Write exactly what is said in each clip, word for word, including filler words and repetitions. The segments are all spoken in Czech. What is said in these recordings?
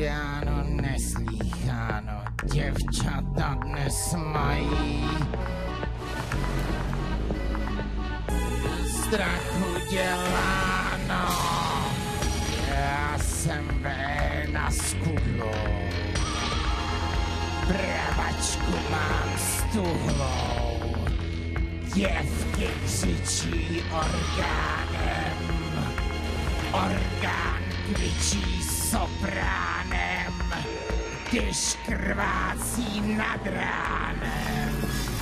nevídáno, neslýcháno, děvčata dnes mají strachu děláno. Já jsem Véna s kudlou, pravačku mám stuhlou, děvky křičí orgánem, orgán kvičí sopránem, když krvácí nad ránem.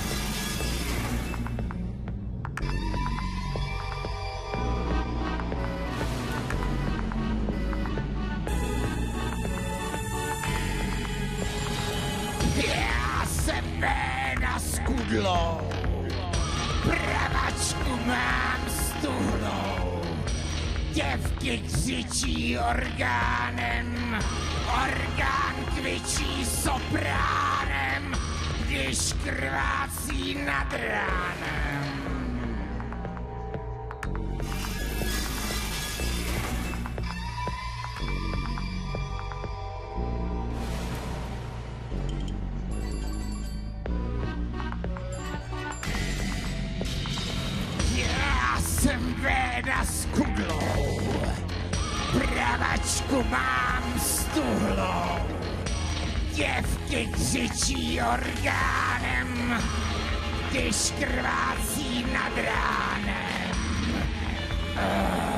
Já jsem Véna s kudlou, pravačku mám stuhlou, děvky křičí orgánem, orgán kvičí sopránem, když krvácí nad ránem. Já jsem Véna s kudlou, pravačku mám stuhlou, děvky křičí orgánem, když krvácí nad ránem. Uh.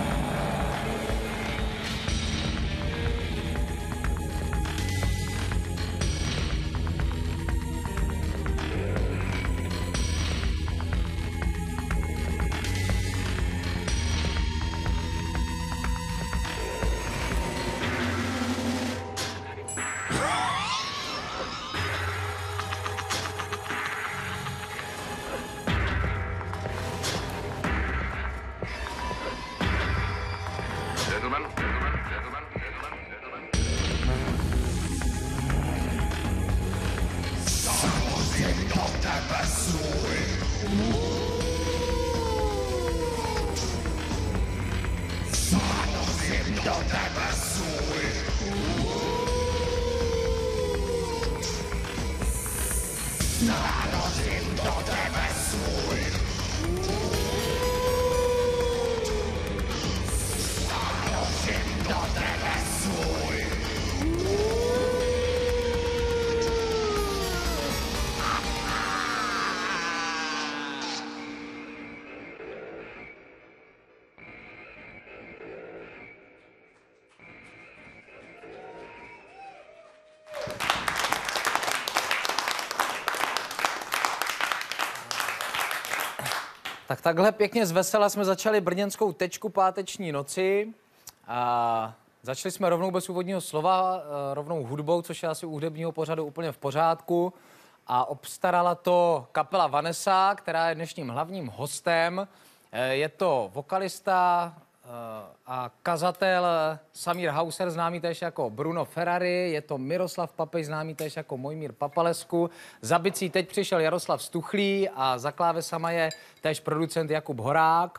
Tak takhle pěkně zvesela jsme začali brněnskou tečku páteční noci. A začali jsme rovnou bez úvodního slova, rovnou hudbou, což je asi u hudebního pořadu úplně v pořádku. A obstarala to kapela Vanessa, která je dnešním hlavním hostem. Je to vokalista a kazatel Samír Hauser, známý též jako Bruno Ferrari, je to Miroslav Papež, známý též jako Mojmír Papalesku. Za bicí teď přišel Jaroslav Stuchlý a za klávesama je též producent Jakub Horák.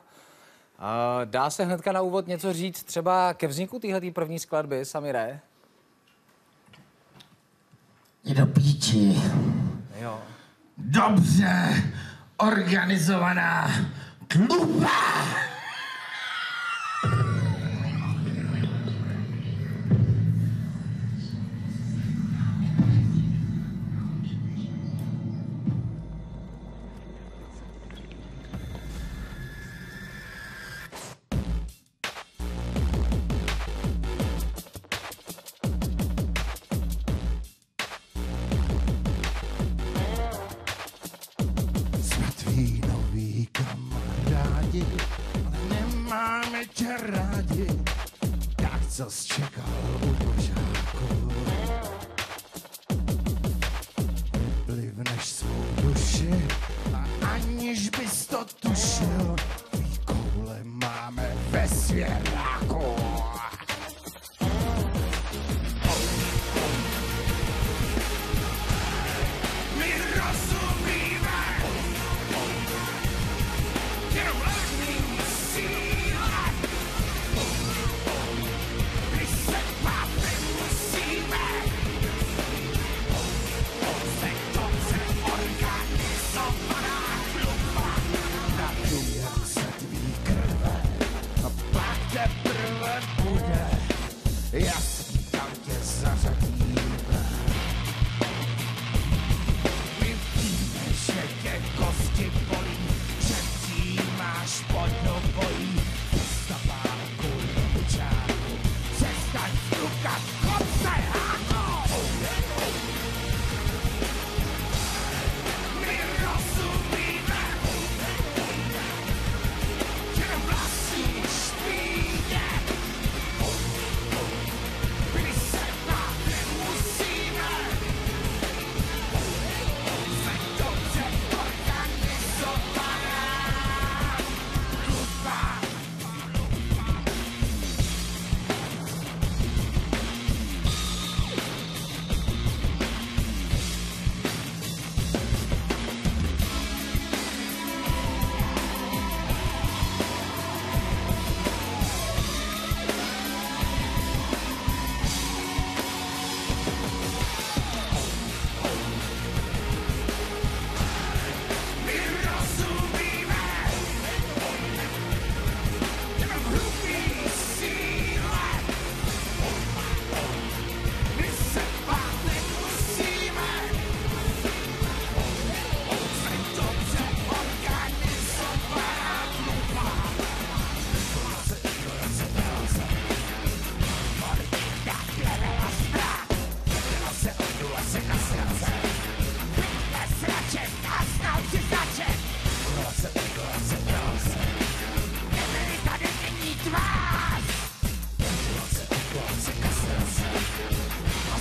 Dá se hnedka na úvod něco říct třeba ke vzniku téhletý první skladby, Samire? Je do píči. Jo. Dobře organizovaná tlupa. Co jsi čekal u požáku? Vyplivneš svou duši a aniž bys to tušil, tvý koule máme ve svěráku. My rozumíme, jenom levný síle. Když se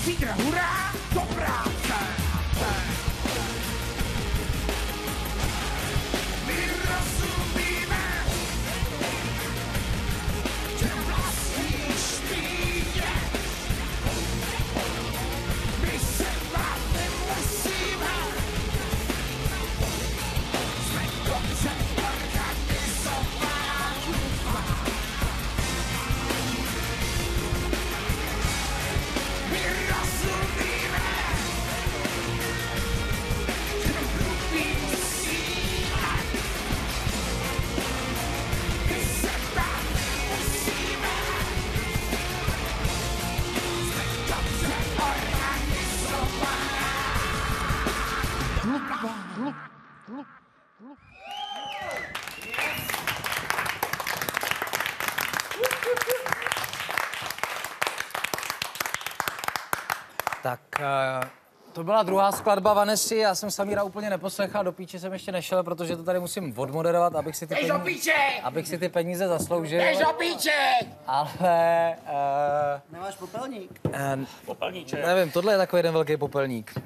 Fídr, hurá, do práce! My rozumíme, že vlastníš týdě. My se vám nemusíme, jsme dobře organizovaní. My rozumíme, že hlupí musíme. My se vám nemusíme, jsme dobře organizovaní. Tak eh, to byla druhá skladba Vanessy, já jsem Samíra úplně neposlechal, do píče jsem ještě nešel, protože to tady musím odmoderovat, abych si ty, Běž do peníze, píče! abych si ty peníze zasloužil. Běž do píče! Ale, uh, Nemáš popelník? uh, Popelníček. nevím, tohle je takový jeden velký popelník.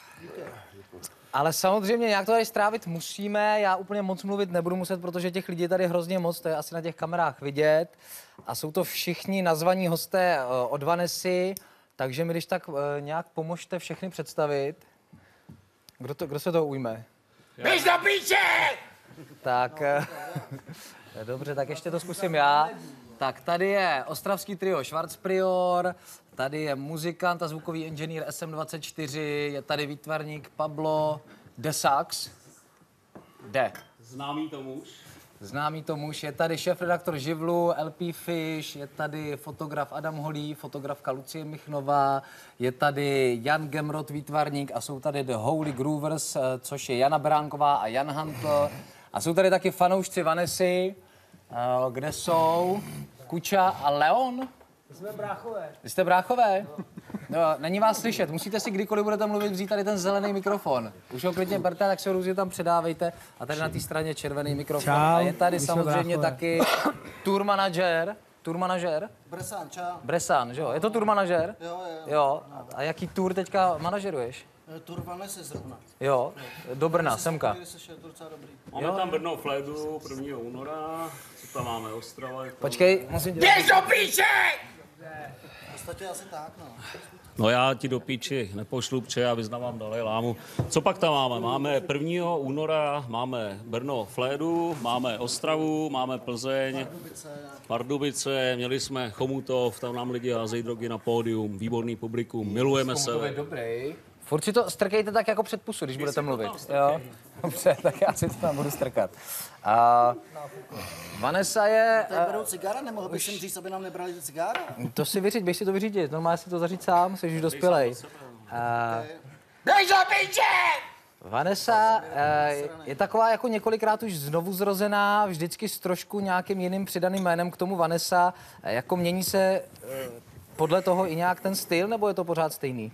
Ale samozřejmě nějak to tady strávit musíme, já úplně moc mluvit nebudu muset, protože těch lidí je tady hrozně moc, to je asi na těch kamerách vidět. A jsou to všichni nazvaní hosté uh, od Vanessy, takže mi když tak uh, nějak pomožte všechny představit. Kdo, to, kdo se toho ujme? Běž do píče! Tak, uh, dobře, tak ještě to zkusím já. Tak tady je ostravský trio Schwarz Prior, tady je muzikant a zvukový inženýr S M dvacet čtyři, je tady výtvarník Pablo Desax. De. Známý to muž. Známý to muž, je tady šéfredaktor Živlu, L P Fish, je tady fotograf Adam Holý, fotografka Lucie Michnová, je tady Jan Gemrot, výtvarník a jsou tady The Holy Groovers, což je Jana Bránková a Jan Hantl. A jsou tady taky fanoušci Vanessy, kde jsou Kuča a Leon. Jsme bráchové. Vy jste bráchové? No, není vás slyšet, musíte si kdykoliv budete mluvit vzít tady ten zelený mikrofon. Už ho klidně berte, tak se ho různě tam předávejte. A tady na té straně červený mikrofon. Čau, a je tady my jsme samozřejmě bráchové. taky tour manažer. Tour manažer? Bresán, čau. Bresan, že jo? Je to tour manažer? Jo, jo. Jo. A jaký tour teďka manažeruješ? Tour Vanessy zrovna. Jo, do Brna, semka. Když jsi šel, to docela dobrý. Máme tam Brno Flédu prvního února, co tam máme, Ostrava. Počkej, musím dělat. Běž do píče! V podstatě asi tak, no. No já ti do píči nepošlu, protože já vyznávám Dalaj Lámu. Co pak tam máme? Máme prvního února, máme Brno Flédu, máme Ostravu, máme Plzeň, Pardubice, měli jsme Chomutov, tam nám lidi házejí drogy na pódium, výborný publikum, milujeme se. Dobrý. Furt si to strkejte tak jako před pusu, když budete mluvit. Jo? Dobře, tak já si to tam budu strkat. A Vanessa je... Tady berou cigára, nemohl bych jim říct, aby nám nebrali ty cigára? To si vyříď, běž si to vyřídit. Normálně si to zaříď sám, jsi už dospělej. A Běž do píče! Vanessa eh, je taková jako několikrát už znovu zrozená, vždycky s trošku nějakým jiným přidaným jménem k tomu Vanessa. Eh, Jako mění se eh, podle toho i nějak ten styl, nebo je to pořád stejný?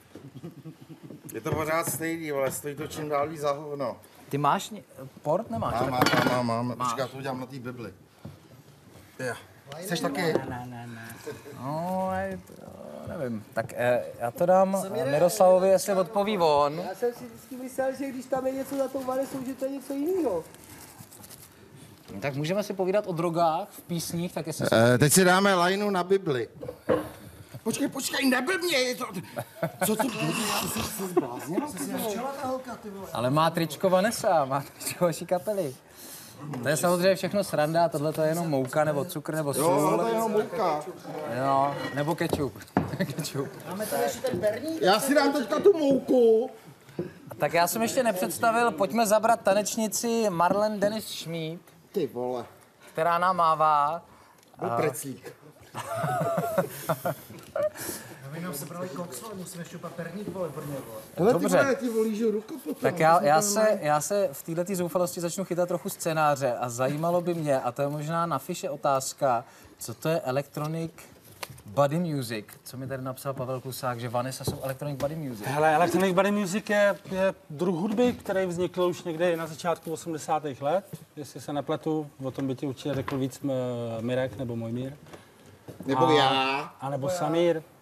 Je to pořád stejný, ale stojí to čím dál víc za hovno. Ty máš ně- port, nemáš? Mám, mám, mám, mám, mám. Počkej, já to udělám na té Bibli. Jo. Chceš taky? No, je to, nevím. Tak eh, já to dám Miroslavovi, jestli odpoví on. Já jsem si vždycky myslel, že když tam je něco za tou Vanessou, že to je něco jiného. Tak můžeme si povídat o drogách v písních, tak jestli... E, teď si dáme lajnu na Bibli. Počkej, počkej, neblbně, je to... Co to bude? Jsi se zbláznil? Ale má tričko Vanessa, má tričko vaší kapely. To je samozřejmě všechno sranda, tohle to je jenom mouka, nebo cukr, nebo Jo, sůl. to je jenom mouka. Jo, nebo kečup. kečup. Máme tady ještě ten berník? Já si dám teďka tu mouku. Tak já jsem ještě nepředstavil, pojďme zabrat tanečnici Marlene Dennis Schmid, Ty vole, která nám mává. byl preclík. My nám sebrali koks, ale musíme šupat perník, vole, pro mě, vole. Ale ty Dobře. vole, ti volížu ruku potom. Tak já, já, se, já se v této zoufalosti začnu chytat trochu scénáře a zajímalo by mě, a to je možná na Fiše otázka, co to je electronic body music, co mi tady napsal Pavel Klusák, že Vanessa jsou electronic body music. Hele, Electronic Body Music je, je druh hudby, který vznikl už někdy na začátku osmdesátých let, jestli se nepletu, o tom by ti určitě řekl víc m- Mirek nebo Mojmír. Nebo a, já. A nebo Samír.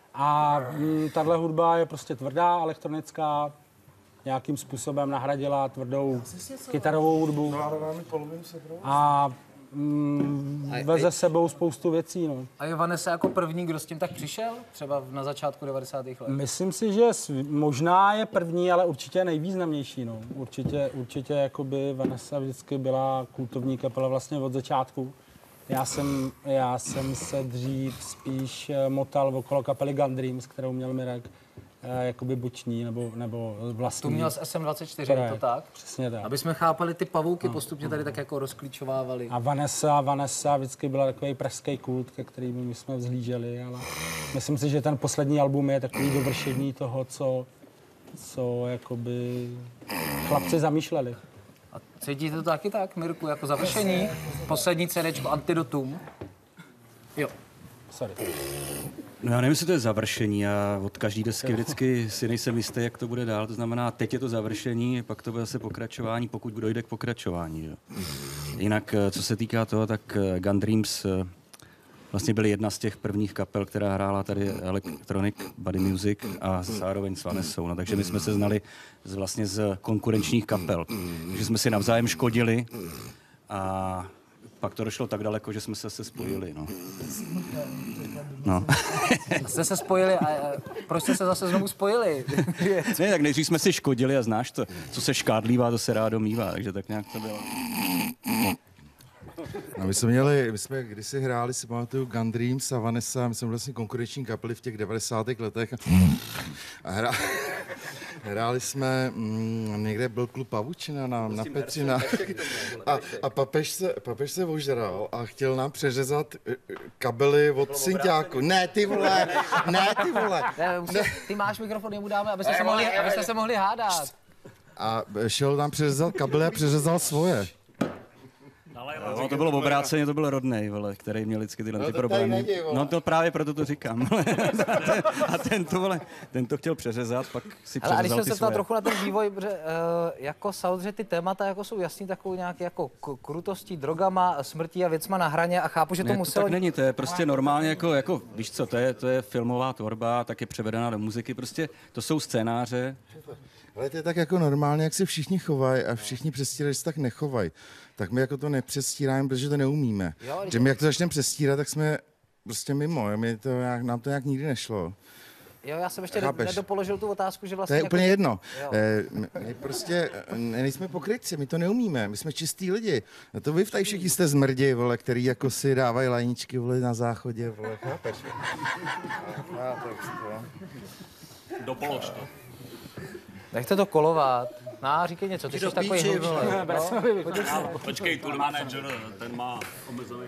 A mm, tahle hudba je prostě tvrdá, elektronická, nějakým způsobem nahradila tvrdou kytarovou hudbu a mm, veze sebou spoustu věcí. No. A je Vanessa jako první, kdo s tím tak přišel? Třeba na začátku devadesátých let? Myslím si, že sv- možná je první, ale určitě nejvýznamnější. No. Určitě, určitě jakoby Vanessa vždycky byla kultovní kapela vlastně od začátku. Já jsem, já jsem se dřív spíš motal okolo kapely Gun Dreams, kterou měl Mirek, eh, jakoby boční nebo, nebo vlastní. Tu měl z S M dvacet čtyři, je to tak? Přesně tak. Aby jsme chápali, ty pavouky postupně tady tak jako rozklíčovávali. A Vanessa, Vanessa vždycky byla takový pražský kult, ke kterému my jsme vzhlíželi, ale myslím si, že ten poslední album je takový dovršení toho, co, co jakoby chlapci zamýšleli. A cítíte to taky tak, Mirku, jako završení? Poslední CDčko Antidotum? Jo. Sorry. No já nevím, jestli to je završení. Já od každé desky vždycky si nejsem jistý, jak to bude dál. To znamená, teď je to završení, pak to bude zase pokračování, pokud dojde k pokračování. Jo. Jinak, co se týká toho, tak Gun Dreams vlastně byly jedna z těch prvních kapel, která hrála tady Electronic Body Music a zároveň s Vanessou. No, takže my jsme se znali z, vlastně z konkurenčních kapel. Takže jsme si navzájem škodili a pak to došlo tak daleko, že jsme se zase spojili. No. No. Jste se spojili a, a proč jste se zase znovu spojili? Ne, tak nejdřív jsme si škodili a znáš to, co se škádlívá, to se rádo mívá, takže tak nějak to bylo. No, my jsme měli, my jsme kdysi hráli, si pamatuju, Gun Dreams a Vanessa, my jsme byli vlastně konkurenční kapely v těch devadesátých letech a hra, hráli jsme, mm, někde byl klub Pavučina na, na Petřina a, a papež, se, papež se ožral a chtěl nám přeřezat kabely od synťáku. Ne, ty vole, ne, ty vole. Ne, musím, ty máš mikrofon, jemu dáme, abyste se mohli, abyste se mohli hádat. A šel nám přeřezat kabely a přeřezal svoje. No, to bylo obráceně, to byl Rodnej, vole, který měl vždycky tyhle ty problémy. No to právě proto to říkám. A ten to, vole, ten to chtěl přeřezat, pak si přeřezal ale, a když ty jsem se ptal svoje. trochu na ten vývoj, protože uh, jako samozřejmě ty témata jako jsou jasný takovou nějaký jako k- krutostí, drogama, smrtí a věcma na hraně a chápu, že to Ne, to muselo... tak není, to je prostě normálně jako, jako víš co, to je, to je filmová tvorba, tak je převedená do muziky, prostě to jsou scénáře. Ale to je tak jako normálně, jak se všichni chovají a všichni přestírají, že se tak nechovají. Tak my jako to nepřestíráme, protože to neumíme. Jo, že my jak to začneme přestírat, tak jsme prostě mimo. My to nějak, nám to nějak nikdy nešlo. Jo, já jsem ještě Chápeš? nedopoložil tu otázku, že vlastně... To je jako, úplně jedno. Jo. Eh, my prostě ne, nejsme pokrytci, my to neumíme. My jsme čistí lidi. A to vy tady všichni jste zmrdi, vole, který jako si dávají lajničky, vole, na záchodě, vole. Chápeš? A, tak to. Dopolož to. Nechte to kolovat. No, říkej něco, ty jsi takový hlubší. Počkej, tour manager, ten má omezený.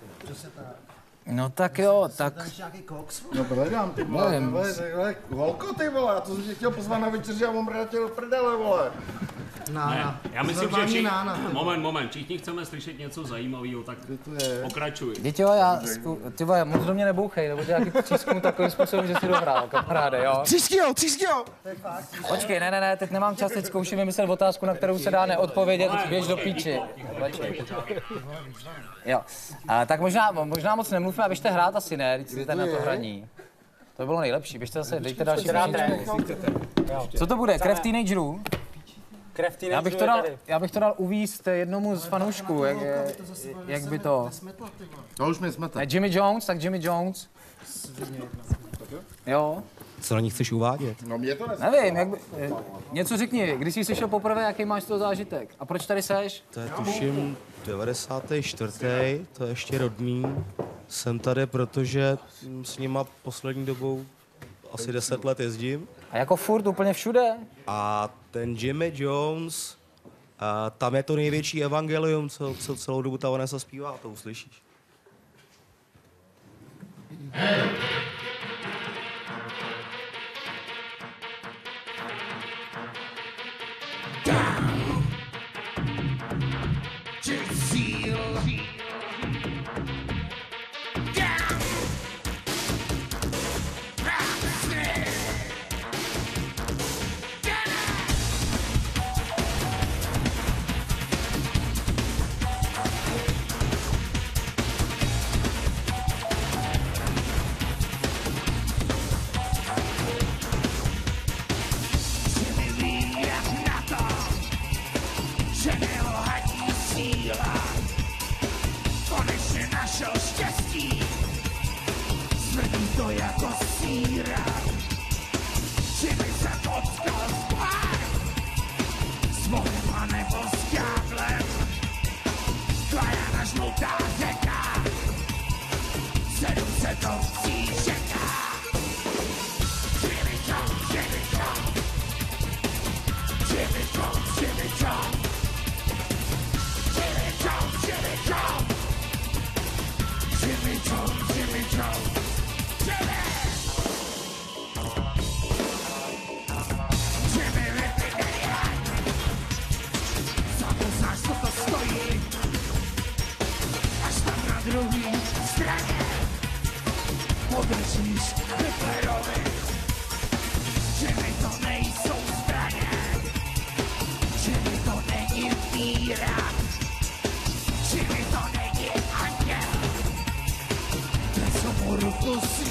No tak jo, tak... Nějaký koks? No hledám, ty vole, Nevím. vole, vole, holko, ty vole, já to jsem tě chtěl pozvat na večeři a mám vrátil v prdele, vole. Nána. Já myslím, že Normální všichni... nána. Moment, moment, všichni chceme slyšet něco zajímavého, tak pokračuj. Děti, jo, já, zku, ty vole, moc do mě nebouchej, nebo tě nějaký třísknu takovým způsobem, že si dohrál, kamaráde, jo? Třísky jo, třísky jo. Počkej, ne, ne, ne, teď nemám čas, teď zkouším vymyslet otázku, na kterou se dá neodpovědět, běž do píči. Počkej. Jo, a, tak možná, možná moc nemluvme a běžte hrát asi, ne, když jste na to hraní. To by bylo nejlepší, běžte zase, dejte další píčičku. Co to bude, krev teenagerů? Krev Já bych to dal, já bych to dal uvízt jednomu z fanoušků, jak, jak by to... To už mi smete. Ne, Jimmy Jones, tak Jimmy Jones. Jo. Co na ní chceš uvádět? No mě to nesmete. Nevím, jak by, eh, něco řekni, když jsi slyšel poprvé, jaký máš z toho zážitek? A proč tady seš? To je tuším devadesátý čtvrtý, to je ještě rodný. Jsem tady, protože s nima poslední dobou asi deset let jezdím. A jako furt úplně všude? A ten Jimmy Jones, a tam je to největší evangelium, co, co celou dobu ta Vanessa zpívá, to uslyšíš.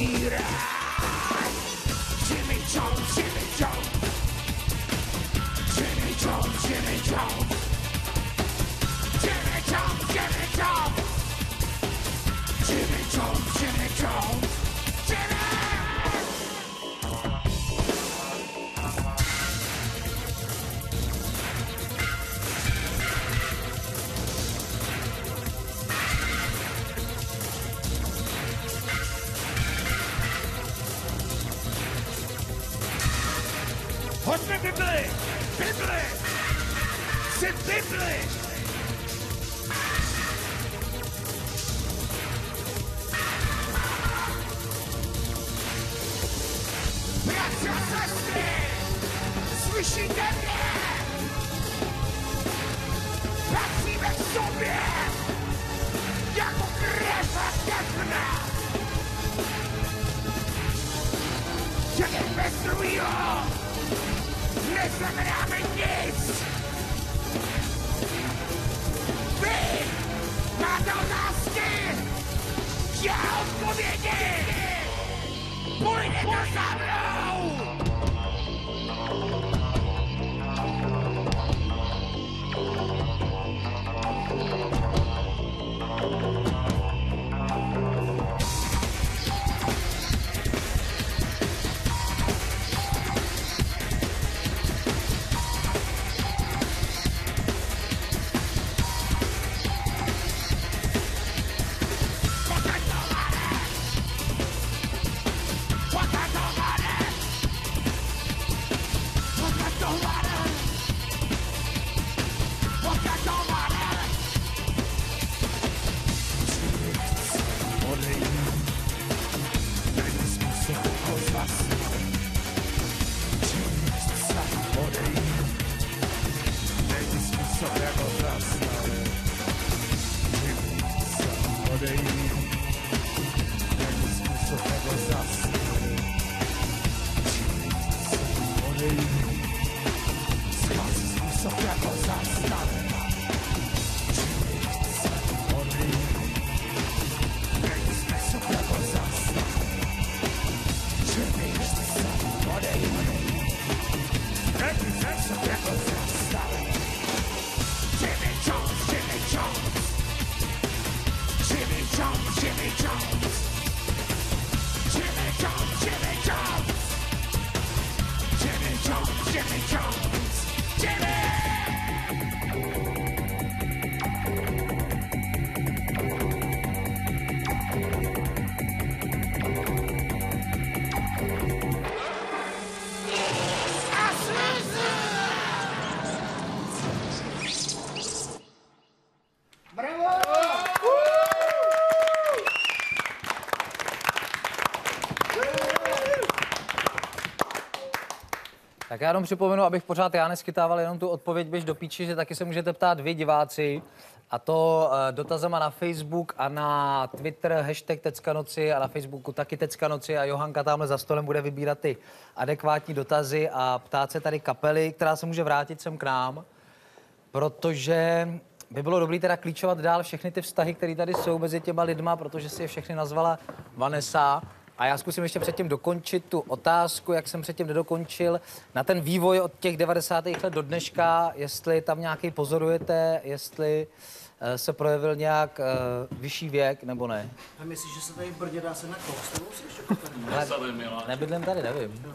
umírá. Jimmy Jones, Jimmy Jones. Jimmy Jones, Jimmy Jones. Jimmy Jones, Jimmy Jones. Jimmy Jones, Jimmy Jones. Jimmy! Hoďme Bibli! Bibli! Chci Bibli! Bratři a sestry! Slyšíte mě? Patříme k sobě! Jako krev a tepna! Jeden bez druhýho! Neznamenáme nic! Vy máte otázky! Já odpovědi! Půjdete za mnou! Tak já jenom připomenu, abych pořád já neskytával jenom tu odpověď běž do píči, že taky se můžete ptát vy, diváci, a to uh, dotazama na Facebook a na Twitter, hashtag Teckanoci a na Facebooku taky Teckanoci a Johanka tamhle za stolem bude vybírat ty adekvátní dotazy a ptát se tady kapely, která se může vrátit sem k nám, protože by bylo dobré teda klíčovat dál všechny ty vztahy, které tady jsou mezi těma lidma, protože si je všechny nazvala Vanessa. A já zkusím ještě předtím dokončit tu otázku, jak jsem předtím nedokončil, na ten vývoj od těch devadesátých let do dneška, jestli tam nějaký pozorujete, jestli uh, se projevil nějak uh, vyšší věk, nebo ne. A myslíš, že se tady v Brně dá se na koks, nebo si ještě koukám? Nebydlím tady, nevím.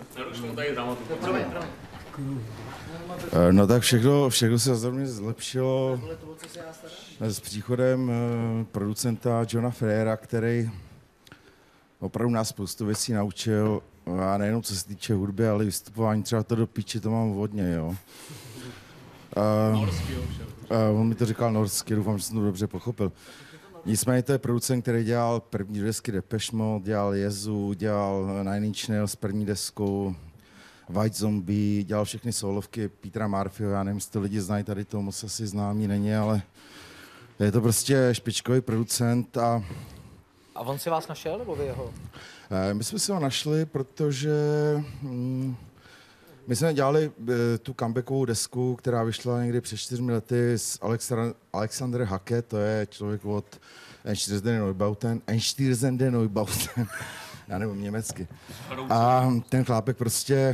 No tak všechno, všechno se za mě zlepšilo s příchodem uh, producenta Johna Frera, který opravdu nás spoustu věcí naučil, a nejenom co se týče hudby, ale vystupování, třeba to do píči, to mám hodně, jo. Uh, uh, on mi to říkal norsky, doufám, že jsem to dobře pochopil. Nicméně to je producent, který dělal první desky Depeche Mode, dělal Jezu, dělal Nine Inch Nails první desku, White Zombie, dělal všechny solovky Petra Murphyho, já nevím, jestli to lidi znají, tady to moc asi známý není, ale je to prostě špičkový producent a A on si vás našel, nebo vy jeho? My jsme si ho našli, protože mm, my jsme dělali e, tu comebackovou desku, která vyšla někdy před čtyřmi lety s Alexandr, Alexander Hacke, to je člověk od Einstürzende Neubauten, Einstürzende Neubauten, já nevím německy. A ten chlápek prostě...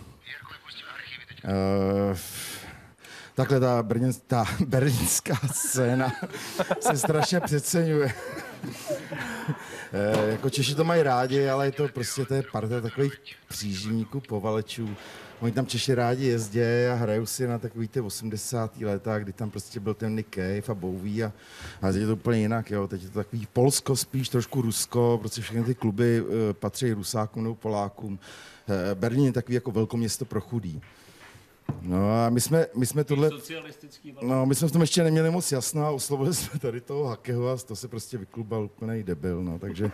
Uh, takhle ta, brněn, ta berlínská scéna se strašně přeceňuje. E, jako Češi to mají rádi, ale je to prostě to je parta takových příživníků, povalečů. Oni tam Češi rádi jezdí a hrajou si na takový ty osmdesátých léta, kdy tam prostě byl ten Nick Cave a Bowie a, a teď je to úplně jinak, jo. Teď je to takový Polsko spíš, trošku Rusko, protože všechny ty kluby e, patří Rusákům nebo Polákům. E, Berlín je takový jako velkoměsto pro chudý. No a my jsme, my jsme tohle, no my jsme v tom ještě neměli moc jasno a oslovili jsme tady toho Hakeho a to se prostě vyklubal úplnej debil, no, takže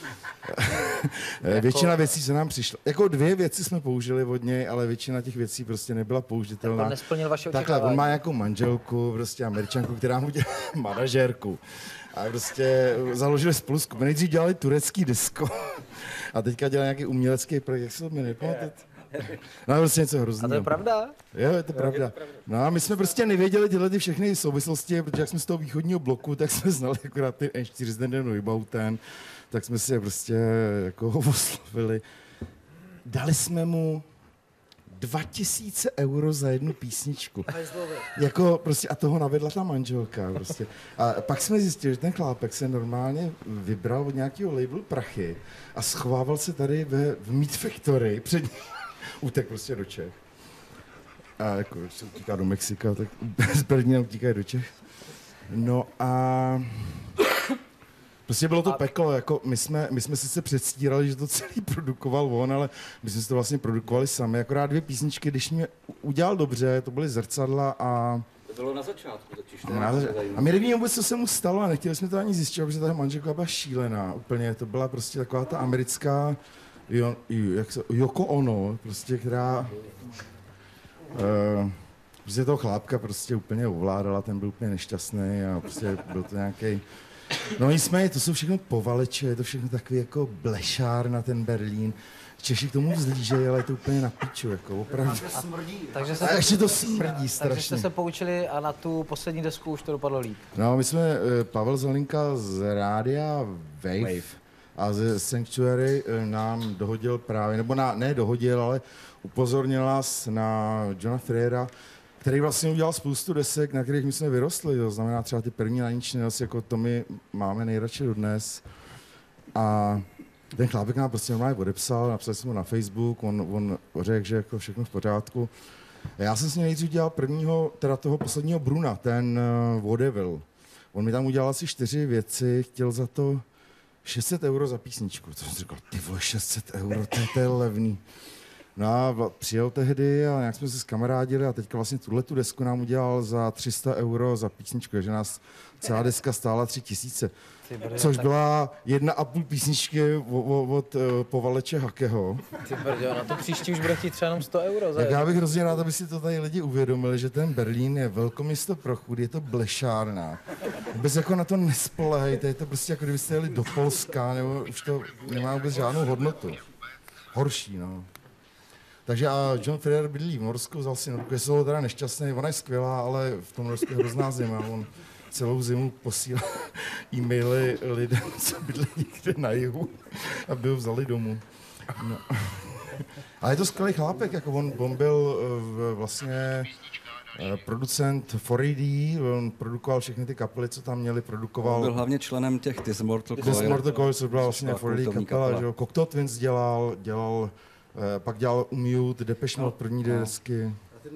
většina věcí se nám přišla. Jako dvě věci jsme použili od něj, ale většina těch věcí prostě nebyla použitelná. On nesplnil vaše Takhle, očekávání. on má nějakou manželku, prostě Američanku, která mu dělá manažérku. A prostě založili spolu skupinu, nejdřív dělali turecký disco a teďka dělali nějaký umělecký projekt, jak se to jmenuje, pamatujete? No prostě něco hrozného. A to je pravda? Jo, je to pravda. No a my jsme prostě nevěděli tyhle ty všechny souvislosti, protože jak jsme z toho východního bloku, tak jsme znali akorát ty N čtyři Neubauten, tak jsme si je prostě jako oslovili. Dali jsme mu dva tisíce euro za jednu písničku. Jako prostě a toho navedla ta manželka prostě. A pak jsme zjistili, že ten chlápek se normálně vybral od nějakého labelu prachy a schovával se tady ve, v Meat Factory před ním. Utek prostě do Čech. A jako se utíká do Mexika, tak z Berlína utíkají do Čech. No a prostě bylo to peklo, jako my jsme, my jsme sice předstírali, že to celý produkoval on, ale my jsme si to vlastně produkovali sami. Akorát dvě písničky, když mě udělal dobře, to byly Zrcadla a... To bylo na začátku totiž. No, na zač- a my nevíme vůbec, co se mu stalo a nechtěli jsme to ani zjistit, protože ta manželka byla šílená úplně. To byla prostě taková ta americká jo, jak se, Yoko Ono, prostě, která uh, prostě toho chlápka prostě úplně ovládala, ten byl úplně nešťastný a prostě byl to nějaký. No nicméně, to jsou všechno povaleče, je to všechno takový jako blešár na ten Berlín. Češi k tomu vzlížejí, ale je to úplně na piču, jako opravdu. A, takže se a to, ještě to smrdí strašně. Takže jste se poučili a na tu poslední desku už to dopadlo líp. No, my jsme, Pavel Zelinka z rádia Wave, Wave. a ze Sanctuary nám dohodil právě, nebo na, ne dohodil, ale upozornil nás na Johna Freera, který vlastně udělal spoustu desek, na kterých my jsme vyrostli. To znamená třeba ty první Laniční noci, jako to my máme nejradši dodnes. A ten chlápek nám prostě normálně odepsal, napsal jsem mu na Facebook, on, on řekl, že jako všechno v pořádku. A já jsem s ním nejdřív udělal prvního, teda toho posledního Bruna, ten uh, Vaudeville. On mi tam udělal asi čtyři věci, chtěl za to šest set euro za písničku. To jsem si říkal, ty vole, šest set euro, to je, to je levný. No a přijel tehdy a nějak jsme se skamarádili a teďka vlastně tuhle tu desku nám udělal za tři sta euro za písničku, takže nás celá deska stála tři tisíce. Což byla jedna a půl písničky od, od uh, povaleče Hakeho. Ty brďo, na to příští už bude chtít třeba jenom sto euro. Tak já bych hrozně rád, aby si to tady lidi uvědomili, že ten Berlín je velkoměsto pro chud, je to blešárna. Vůbec jako na to nespolehejte, je to prostě jako kdybyste jeli do Polska, nebo už to nemá vůbec žádnou hodnotu. Horší, no. Takže a John Freer bydlí v Norsku, vzal si Norku, je toho teda nešťastný, ona je skvělá, ale v tom Norsku je hrozná zima. On celou zimu posílá e-maily lidem, co bydlí někde na jihu, aby ho vzali domů. No. Ale je to skvělý chlápek, jako on, on byl uh, vlastně uh, producent four A D, on produkoval všechny ty kapely, co tam měli, produkoval... Byl hlavně členem těch This Mortal Coil. This Mortal Coil, což byla vlastně four A D kapela, kapela. Že jo, Cocteau Twins dělal, dělal Uh, pak dělal Umute, Depeche Mode, první no. desky.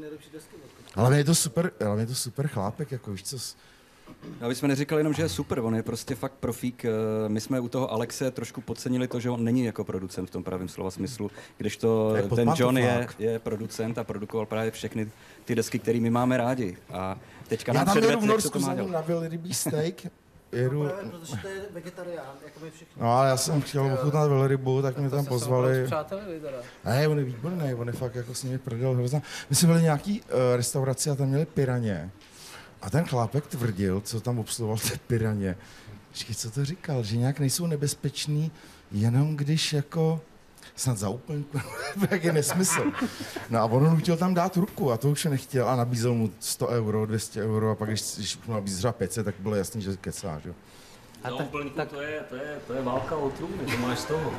Ale je to super, ale je to super chlápek, jako víš co... Já bychom neříkali jenom, že je super, on je prostě fakt profík. My jsme u toho Alexe trošku podcenili to, že on není jako producent v tom pravém slova smyslu, kdežto ten John je, je producent a produkoval právě všechny ty desky, které my máme rádi. A teďka já nám tam jedu v Norsku, jsem na velrybý steak. Jedu... Právě, protože to je vegetarián, jako my všichni. No ale já jsem chtěl ochutnat velrybu, tak mě tam pozvali. Teda. Ne, on je výborný, on je fakt jako s nimi prdel hrozná. My jsme byli v nějaký uh, restauraci a tam měli piraně. A ten chlápek tvrdil, co tam obsluhoval ty piraně. Počkej, co to říkal? Že nějak nejsou nebezpeční, jenom když jako snad za úplňku, jak je nesmysl. No a on nutil tam dát ruku a to už nechtěl a nabízel mu sto euro, dvě stě euro a pak když, když mu nabízel pět set, tak bylo jasný, že kecá, že? A To, tak- tak, tak... to, je, to, je, to je válka o trůny, to máš z toho.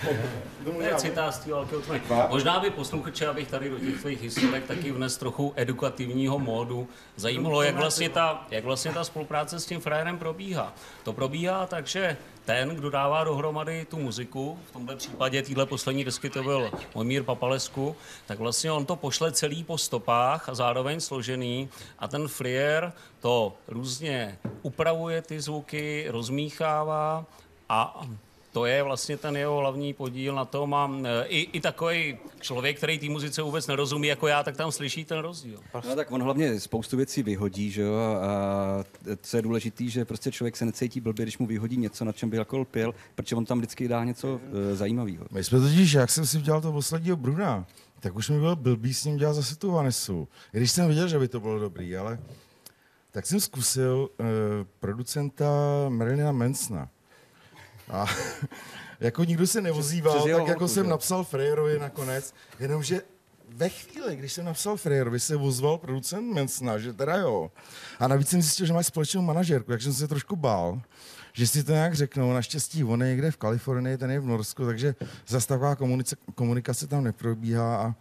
To je citát z té války o trůny. Možná by posluchače, abych tady do těch tvých historek taky vnes trochu edukativního módu zajímalo, jak vlastně, ta, jak vlastně ta spolupráce s tím frérem probíhá. To probíhá tak, že ten, kdo dává dohromady tu muziku, v tomto případě téhle poslední desky to byl Mojmír Papalesku, tak vlastně on to pošle celý po stopách a zároveň složený a ten friér to různě upravuje ty zvuky, rozmíchává a to je vlastně ten jeho hlavní podíl na tom a i, i takový člověk, který té muzice vůbec nerozumí jako já, tak tam slyší ten rozdíl. No tak on hlavně spoustu věcí vyhodí, že jo, a co je důležitý, že prostě člověk se necítí blbě, když mu vyhodí něco, na čem by jako lpěl, protože on tam vždycky dá něco e, zajímavého. My jsme totiž, jak jsem si udělal toho posledního Bruna, tak už mi byl blbý s ním dělat zase tu Vanessu. I když jsem viděl, že by to bylo dobrý, ale tak jsem zkusil uh, producenta Marilyna Mansona. A jako nikdo se neozýval, tak jako holku, jsem že? napsal Frejerovi nakonec, jenomže ve chvíli, když jsem napsal Frejerovi, se ozval producent Mansona, že teda jo. A navíc jsem zjistil, že má společnou manažerku, jak jsem se trošku bál, že si to nějak řeknou. Naštěstí on je někde v Kalifornii, ten je v Norsku, takže zase taková komunikace, komunikace tam neprobíhá. A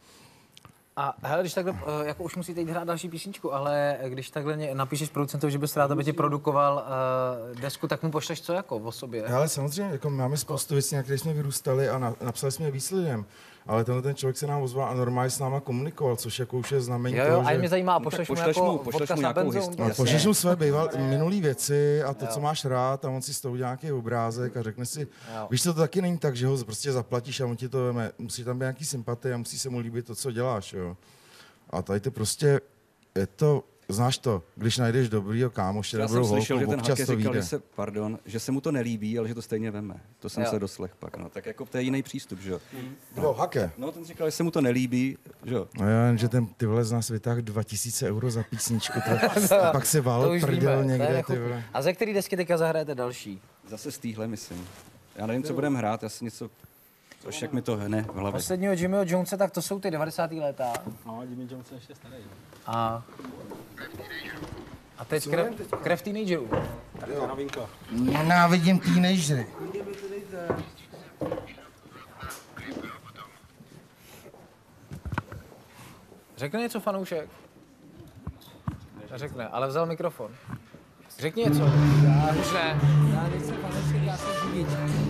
A hele, když takhle, jako už musíte jít hrát další písničku, ale když takhle napíšeš producentovi, že bys rád, aby ti produkoval uh, desku, tak mu pošleš co jako o sobě? Ale samozřejmě, jako máme spoustu věcí, na které jsme vyrůstali a na, napsali jsme je víc lidem. Ale tenhle ten člověk se nám ozval a normálně s náma komunikoval, což jako už je znamení jo, jo, toho, a že... mě zajímá, pošleš mu jako odkaz na benzón? No, pošleš mu své býval, minulý věci a to, jo. co máš rád a on si z toho udělá nějaký obrázek a řekne si, jo. víš, to taky není tak, že ho prostě zaplatíš a on ti to veme. Musí tam být nějaký sympatie a musí se mu líbit to, co děláš, jo. A tady to prostě, je to, znáš to, když najdeš dobrýho kámoše, dobrou holku, slyšel, že ten občas to vyjde. Se, pardon, že se mu to nelíbí, ale že to stejně veme. To jsem jo. se doslech pak, no. Tak jako to je jiný přístup, že jo. No, no Hake. No, ten říkal, že se mu to nelíbí, že jo. No jo, že ten ty vole z nás vytáhl dva tisíce euro za písničku, to, a pak se válel prdel někde, ty vole. A ze který desky teďka zahrajete další? Zase z týhle, myslím. Já nevím, co budeme hrát, já si něco... Což jak mi to hne v hlavě. Posledního Jimmyho Jonese, tak to jsou ty devadesátá léta. No, Jimmy Jones je ještě starý. A, a teď krev, krev teenagerů. Tak to je novinka. Nenávidím teenagery. Řekne něco fanoušek? Řekne, ale vzal mikrofon. Řekni něco. Já už ne. Já nejsem fanoušek, já jsem řidič.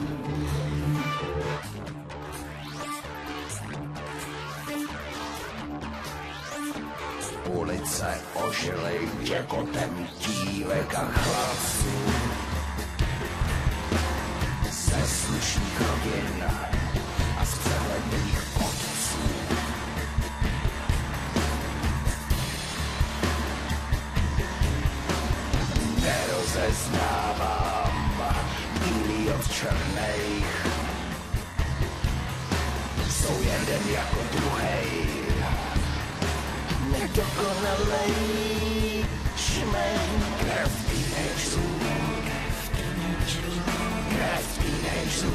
Ulice ožily těkotem dívek a chlapců ze slušných rodin a z přehledných otců. Nerozeznávám bílý od černých, jsou jeden jako druhej. Nedokonalej šmeň krev teenagerů, krev teenagerů,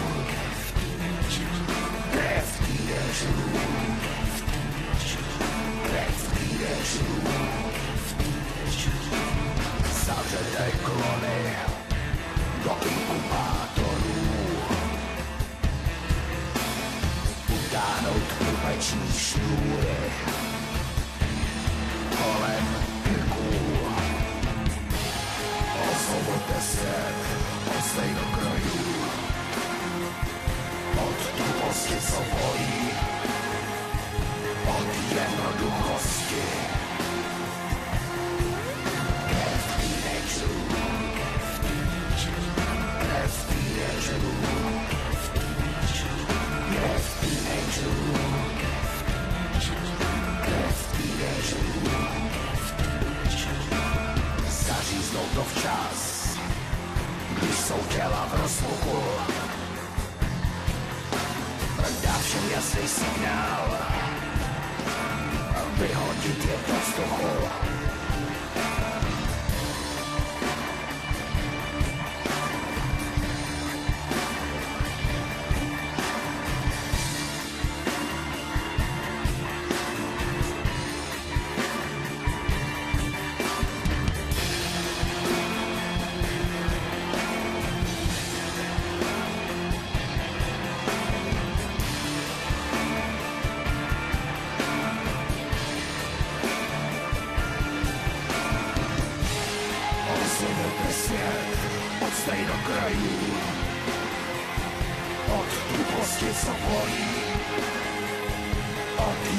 krev teenagerů, krev teenagerů, zavřete klony do inkubátorů, utáhnout pupeční šňůry kolem krků. Osvobodte se od stejnokrojů, od tuposti, co bolí, od jednoduchosti. Krev teenagerů, krev teenagerů, krev teenagerů, krev teenagerů. Zaříznou to včas, když jsou těla v rozpuku. Dá všem jasný signál, vyhodit je do vzduchu.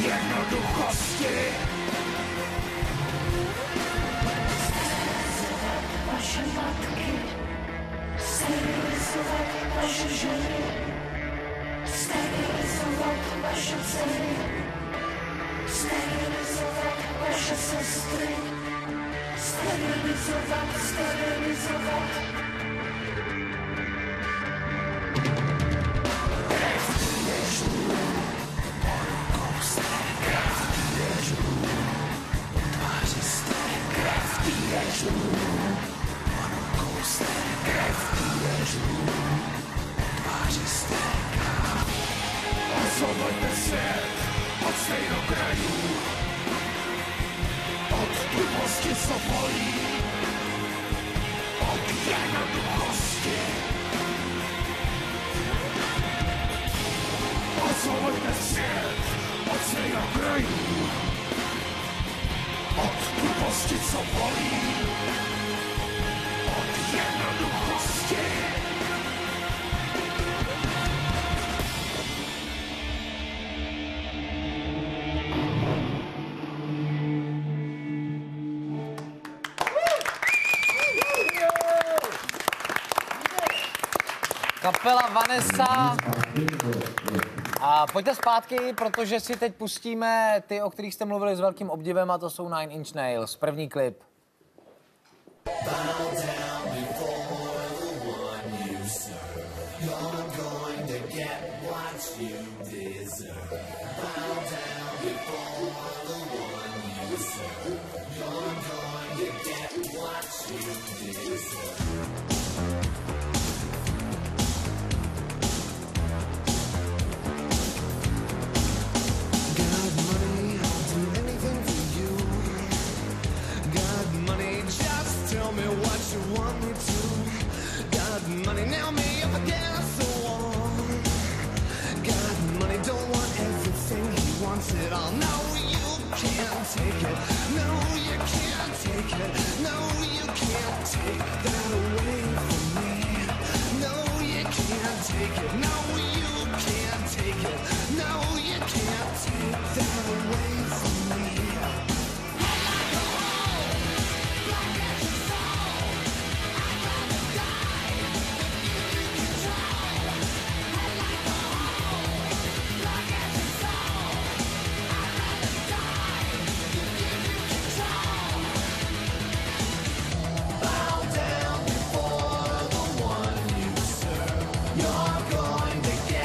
jednoduchosti. Vaše matky, sterilizovat vaše ženy, sterilizovat vaše dcery, sterilizovat vaše sestry, sterilizovat, sterilizovat. Osvobodte svět od stejnokrajů, od tuposti, co bolí, od jednoduchosti. Osvobodte svět od stejnokrajů, od tuposti, co bolí, od jednoduchosti. Kapela Vanessa. A pojďte zpátky, protože si teď pustíme ty, o kterých jste mluvili s velkým obdivem, a to jsou Nine Inch Nails. První klip. It all. No, you can't take it. No, you can't take it. No, you can't take that away from me. No, you can't take it. No, you can't take it. No, you can't take that away from me. You're going to get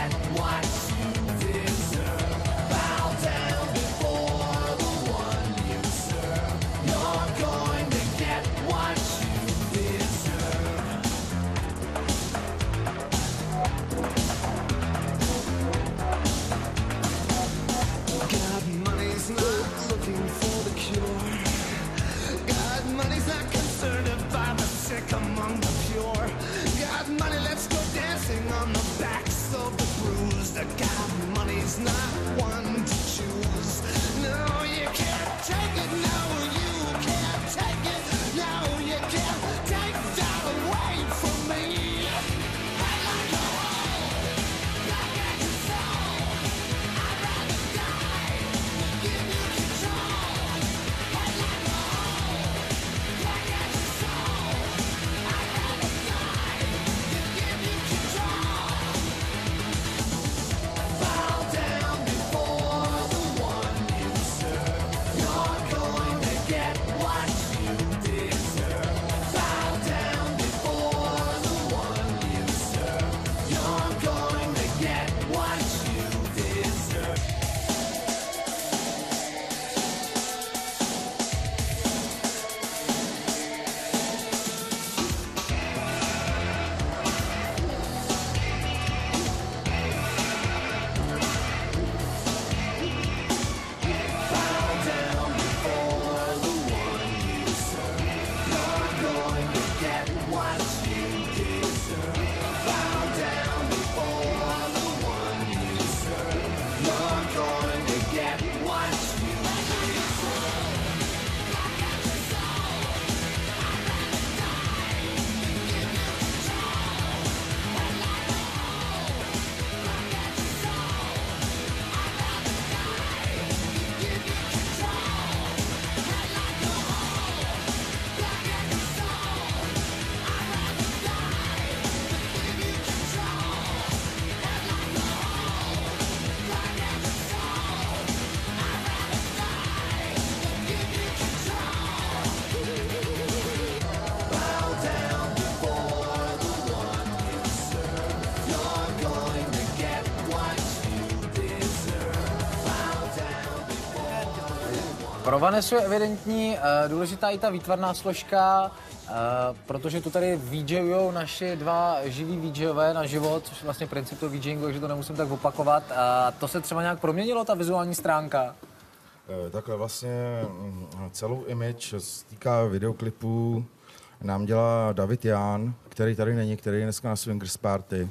Pro Vanesu je evidentní uh, důležitá i ta výtvarná složka, uh, protože tu tady VJujou naši dva živí VJové na život, což je vlastně princip toho VJingu, takže to nemusím tak opakovat. A to se třeba nějak proměnilo, ta vizuální stránka? Takhle vlastně celou image, co se týká videoklipů, nám dělá David Ján, který tady není, který je dneska na Swingers Party.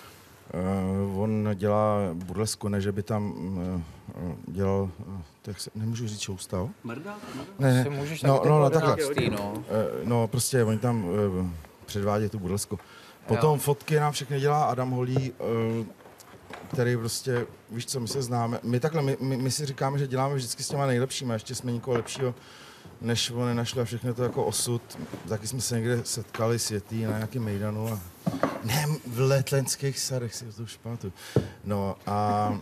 Uh, on dělá burlesku, ne, že by tam uh, dělal, uh, tak se, nemůžu říct showstav? Mrdá? Ne, ne. Můžeš No, no, no, takhle. No. Uh, no, prostě oni tam uh, předvádějí tu burlesku. Potom jo. Fotky nám všechny dělá Adam Holý, uh, který prostě, víš co, my se známe. My takhle, my, my, my si říkáme, že děláme vždycky s těma nejlepšíma, ještě jsme nikoho lepšího než oni našli a všechno to jako osud. Taky jsme se někde setkali světý na nějakém mejdanu a ne, v Letlenských sadech si to už pamatuju. No a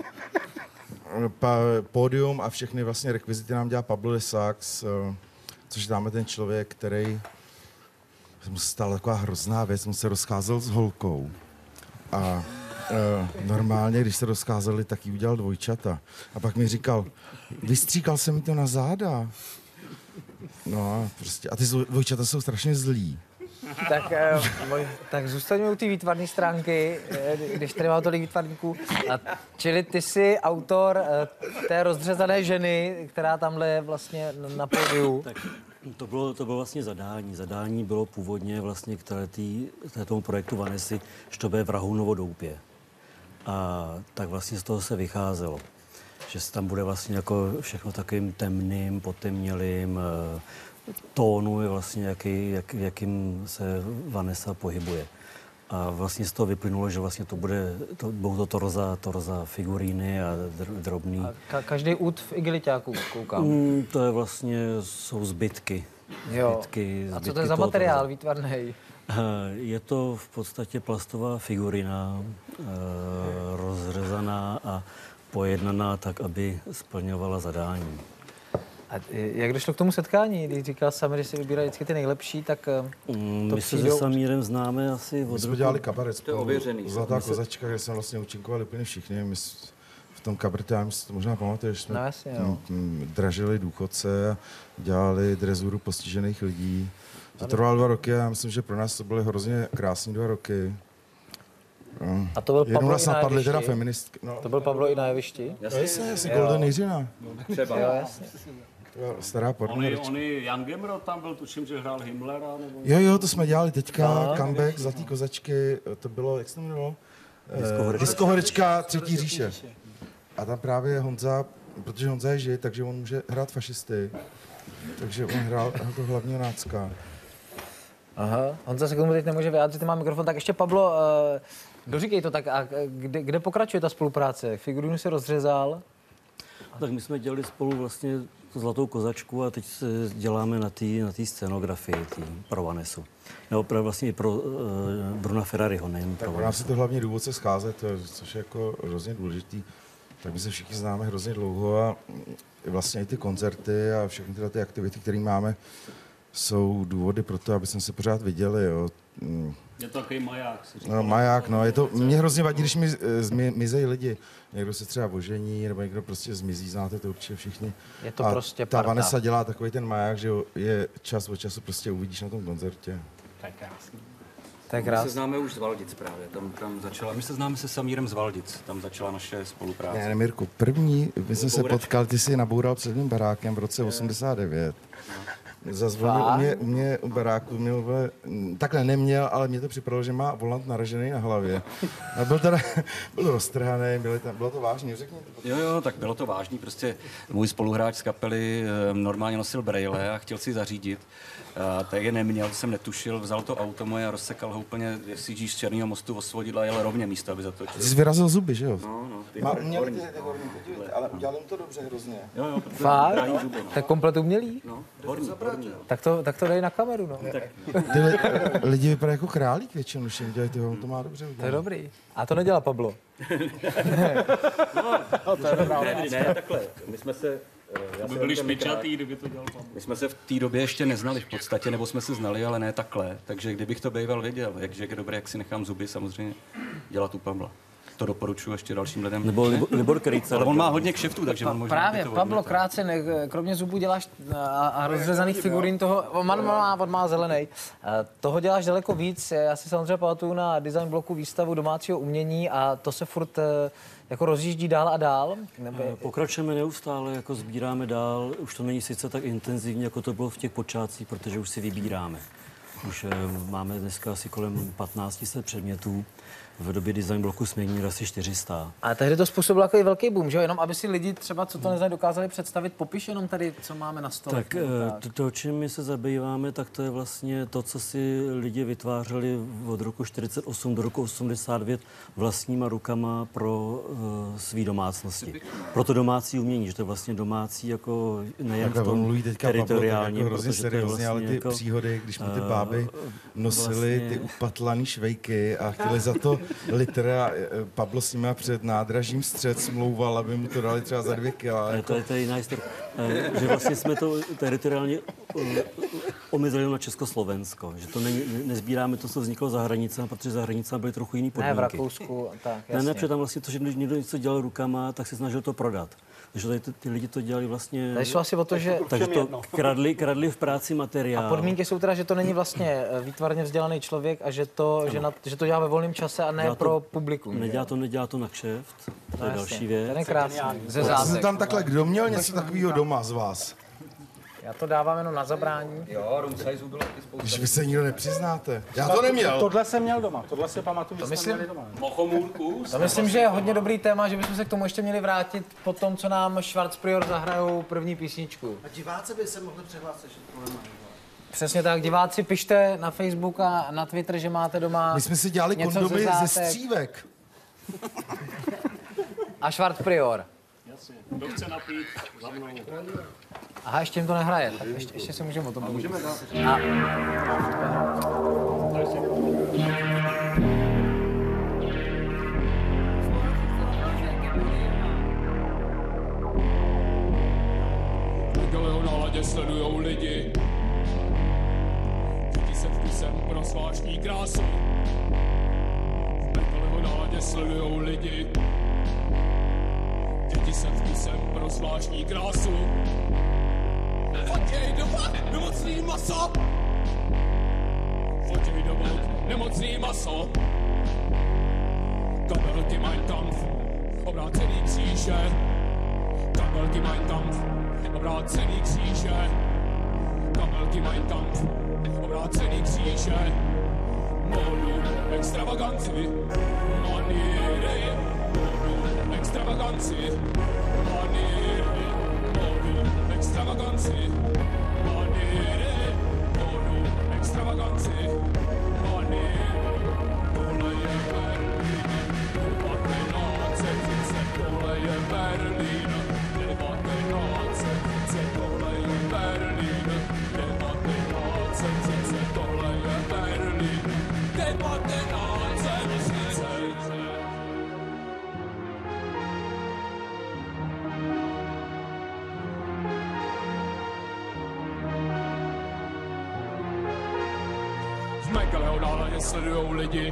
pa, pódium a všechny vlastně rekvizity nám dělá Pablo de Sax, což dáme ten člověk, který mu se stala taková hrozná věc, mu se rozcházel s holkou a Uh, normálně, když se rozcházeli, tak jí udělal dvojčata. A pak mi říkal, vystříkal se mi to na záda. No a prostě, a ty dvojčata jsou strašně zlí. Tak, uh, tak zůstaňme u té výtvarné stránky, když tady má tolik výtvarníků. A čili ty jsi autor uh, té rozřezané ženy, která tamhle je vlastně na pódiu. Tak to bylo, to bylo vlastně zadání. Zadání bylo původně vlastně k tý, tomu projektu Vanesy, že to bude v Rahounovo-Doupě. A tak vlastně z toho se vycházelo, že se tam bude vlastně jako všechno takovým temným, potemnělým, tónu je vlastně, jaký, jak, jakým se Vanessa pohybuje. A vlastně z toho vyplynulo, že vlastně to bude, to, budou to torza, torza figuríny a drobný. A ka- každý út v igeliťáku koukám. Mm, to je vlastně, jsou zbytky. Jo. Zbytky, a co to je za materiál výtvarný? Je to v podstatě plastová figurina, rozřezaná a pojednaná tak, aby splňovala zadání. A jak došlo k tomu setkání? Když říkal Samir, že si vybírají vždycky ty nejlepší, tak to My se se Samírem známe asi od My jsme roku... dělali kabaret spolu. ověřený. Zlatá kozačka, kde jsme vlastně účinkovali úplně všichni. My v tom kabaretu, já si to možná pamatuješ, že jsme no, jasně, jo. dražili důchodce a dělali drezuru postižených lidí. To trvalo dva roky a já myslím, že pro nás to byly hrozně krásné dva roky. A to byl Jednou Pablo nás i na napadly teda jevišti? feministky. No. To byl Pablo i na jevišti? Jasně, jasně, jasně Golden Jiřina. Třeba. Jo, jasně. Stará porno. Ony, ony Jan Gemro tam byl, tuším, že hrál Himmlera, nebo... Jo, jo, to jsme dělali teďka, No. comeback, Zlatý kozačky, to bylo, jak se to jmenovalo? Eh, Diskohorečka Třetí říše. A tam právě Honza, protože Honza je žid, takže on může hrát fašisty. Takže on hrál, hrál to hlavního nácka. Aha, Honza se k tomu teď nemůže vyjádřit, má mikrofon, tak ještě Pablo, uh, doříkej to tak, a kde, kde pokračuje ta spolupráce? Figurinu si rozřezal? Tak my jsme dělali spolu vlastně tu Zlatou kozačku a teď se děláme na té na té scenografii tý, pro Vanesu. Nebo pro, vlastně i pro uh, Bruna Ferrariho, nejen pro Pro nás je to hlavní důvod se scházet, což je jako hrozně důležitý. Tak my se všichni známe hrozně dlouho a vlastně i ty koncerty a všechny tyhle ty aktivity, které máme, jsou důvody pro to, aby jsme se pořád viděli. Jo. Je to takový maják, si říkal. No, maják, no, je to, mě hrozně vadí, když mi zmi, mizejí lidi. Někdo se třeba ožení, nebo někdo prostě zmizí, znáte to určitě všichni. Je to a prostě ta parta. Vanessa dělá takový ten maják, že je čas od času prostě uvidíš na tom koncertě. Tak krásný. My se známe už z Valdic právě, tam, tam začala, my se známe se Samírem z Valdic, tam začala naše spolupráce. Ne, ne, Mirku, první, my jsme se potkali, ty jsi naboural před mým barákem v roce osmdesát devět. Zazvonil u mě, u mě u baráku, měl, vle, takhle neměl, ale mě to připadalo, že má volant naražený na hlavě. A byl teda, byl roztrhaný, bylo, tam, bylo to vážný, řekni to. Jo, jo, tak bylo to vážný, prostě můj spoluhráč z kapely e, normálně nosil brejle a chtěl si zařídit. A tak je neměl, jsem netušil, vzal to auto moje a rozsekal ho úplně, jestli jíždíš z Černého mostu osvodidla, jel rovně místo, aby zatočil. Ty jsi vyrazil zuby, že jo? No, no, ty Má, horní, měl ty, horní. ty horní, podívejte, ale udělal jim to dobře hrozně. Jo, jo, protože Fakt? drahý zuby, no. Tak komplet umělý? No, horní, horní. Tak to, tak to dej na kameru, no. Ty li, lidi vypadají jako králík většinou, když jim dělají ty, on to má dobře To je udělat. dobrý. A to nedělá Pablo. No, to je dobrá ne, ne, takhle, my jsme se... Já By jsem byli ten špičatý, kdyby to dělal Pavlo. My jsme se v té době ještě neznali v podstatě, nebo jsme se znali, ale ne takhle. Takže kdybych to býval věděl, jak Jack je dobrý, jak si nechám zuby samozřejmě dělat u Pavla. to doporučuji ještě dalším lidem. Nebo Libor, Libor Krejcar. Ale on má hodně kšeftů, takže on možná Právě, by to Pablo, odmítl. krátce, ne, kromě zubů děláš a, a rozřezaných figurín toho, on má, on má zelený, toho děláš daleko víc. Já si samozřejmě pamatuju na design bloku výstavu domácího umění a to se furt jako rozjíždí dál a dál. Neby... Pokračujeme neustále, jako sbíráme dál. Už to není sice tak intenzivní, jako to bylo v těch počátcích, protože už si vybíráme. Už máme dneska asi kolem patnáct set předmětů. V době design bloku jsme měli asi čtyři sta. A tehdy to způsobilo jako i velký boom, že jo? Jenom aby si lidi třeba, co to neznají, dokázali představit, popiš jenom tady, co máme na stole. Tak, tak. To, čím my se zabýváme, tak to je vlastně to, co si lidi vytvářeli od roku čtyřicet osm do roku osmdesát devět vlastníma rukama pro uh, svý domácnosti. Pro to domácí umění, že to je vlastně domácí jako nejen v tom teritoriálním. Jako hrozně seriózně, ale ty jako, příhody, když mu ty báby nosily vlastně... ty upatlaný švejky a chtěli za to litera, Pablo s nimi před nádražím Střed smlouval, aby mu to dali třeba za dvě kila. Jako... To, je, to je jiná historie. Že vlastně jsme to teritoriálně omezili na Československo. Že to ne, nezbíráme to, co vzniklo za hranicemi, protože za hranicemi byly trochu jiný podmínky. Ne, v Rakousku, tak, jasně. Ne, ne, protože tam vlastně to, že když někdo něco dělal rukama, tak se snažil to prodat. Takže tady ty, ty lidi to dělali vlastně... Tady šlo asi o to, že... Takže to kradli, kradli v práci materiál. A podmínky jsou teda, že to není vlastně výtvarně vzdělaný člověk a že to, že, na, že to dělá ve volném čase a ne to, pro publikum. Nedělá to, nedělá to na kšeft. To je no, další věc. Ten je krásný. Ze zádek. Tam takhle, kdo měl něco takového doma z vás? Já to dávám jenom na zabrání. Jo, room size bylo taky spousta. Když vy se nikdo nepřiznáte. Já to neměl. Tohle jsem měl doma, tohle si pamatuju, že jsme měli doma. Mochomůrku. To myslím, že je hodně dobrý téma, že bychom se k tomu ještě měli vrátit po tom, co nám Schwarzprior zahrajou první písničku. A diváci by se mohli přihlásit, že tohle mají. Přesně tak, diváci, pište na Facebook a na Twitter, že máte doma. My jsme si dělali kondomy ze, ze střívek. A Schwarzprior. Jasně, kdo chce napít, za mnou. Aha, ještě jim to nehraje, tak ještě, ještě si můžeme o tom můžeme a... Galeho náladě sledujou lidi. Děti se vkusem pro zvláštní krásu. Galeho náladě sledujou lidi. Děti se vkusem pro zvláštní krásu. Fotěj doma, nemocný maso. Fotěj doma, nemocný maso. Kabelky Mein Kampf, obrácený kříže. Kabelky Mein Kampf, obrácený kříže. Kabelky Mein Kampf, obrácený kříže. Modu extravaganci, maníry. Modu extravaganci, maníry. Modu extravaganci, maníry. Modu extravaganci, maníry. Tohle je Berlín, devatenáct set třicet, tohle je Berlín, devatenáct set třicet, tohle je Berlín, devatenáct set třicet, tohle je Berlín, devatenáct set třicet. V Megaleho náladě sledujou lidi.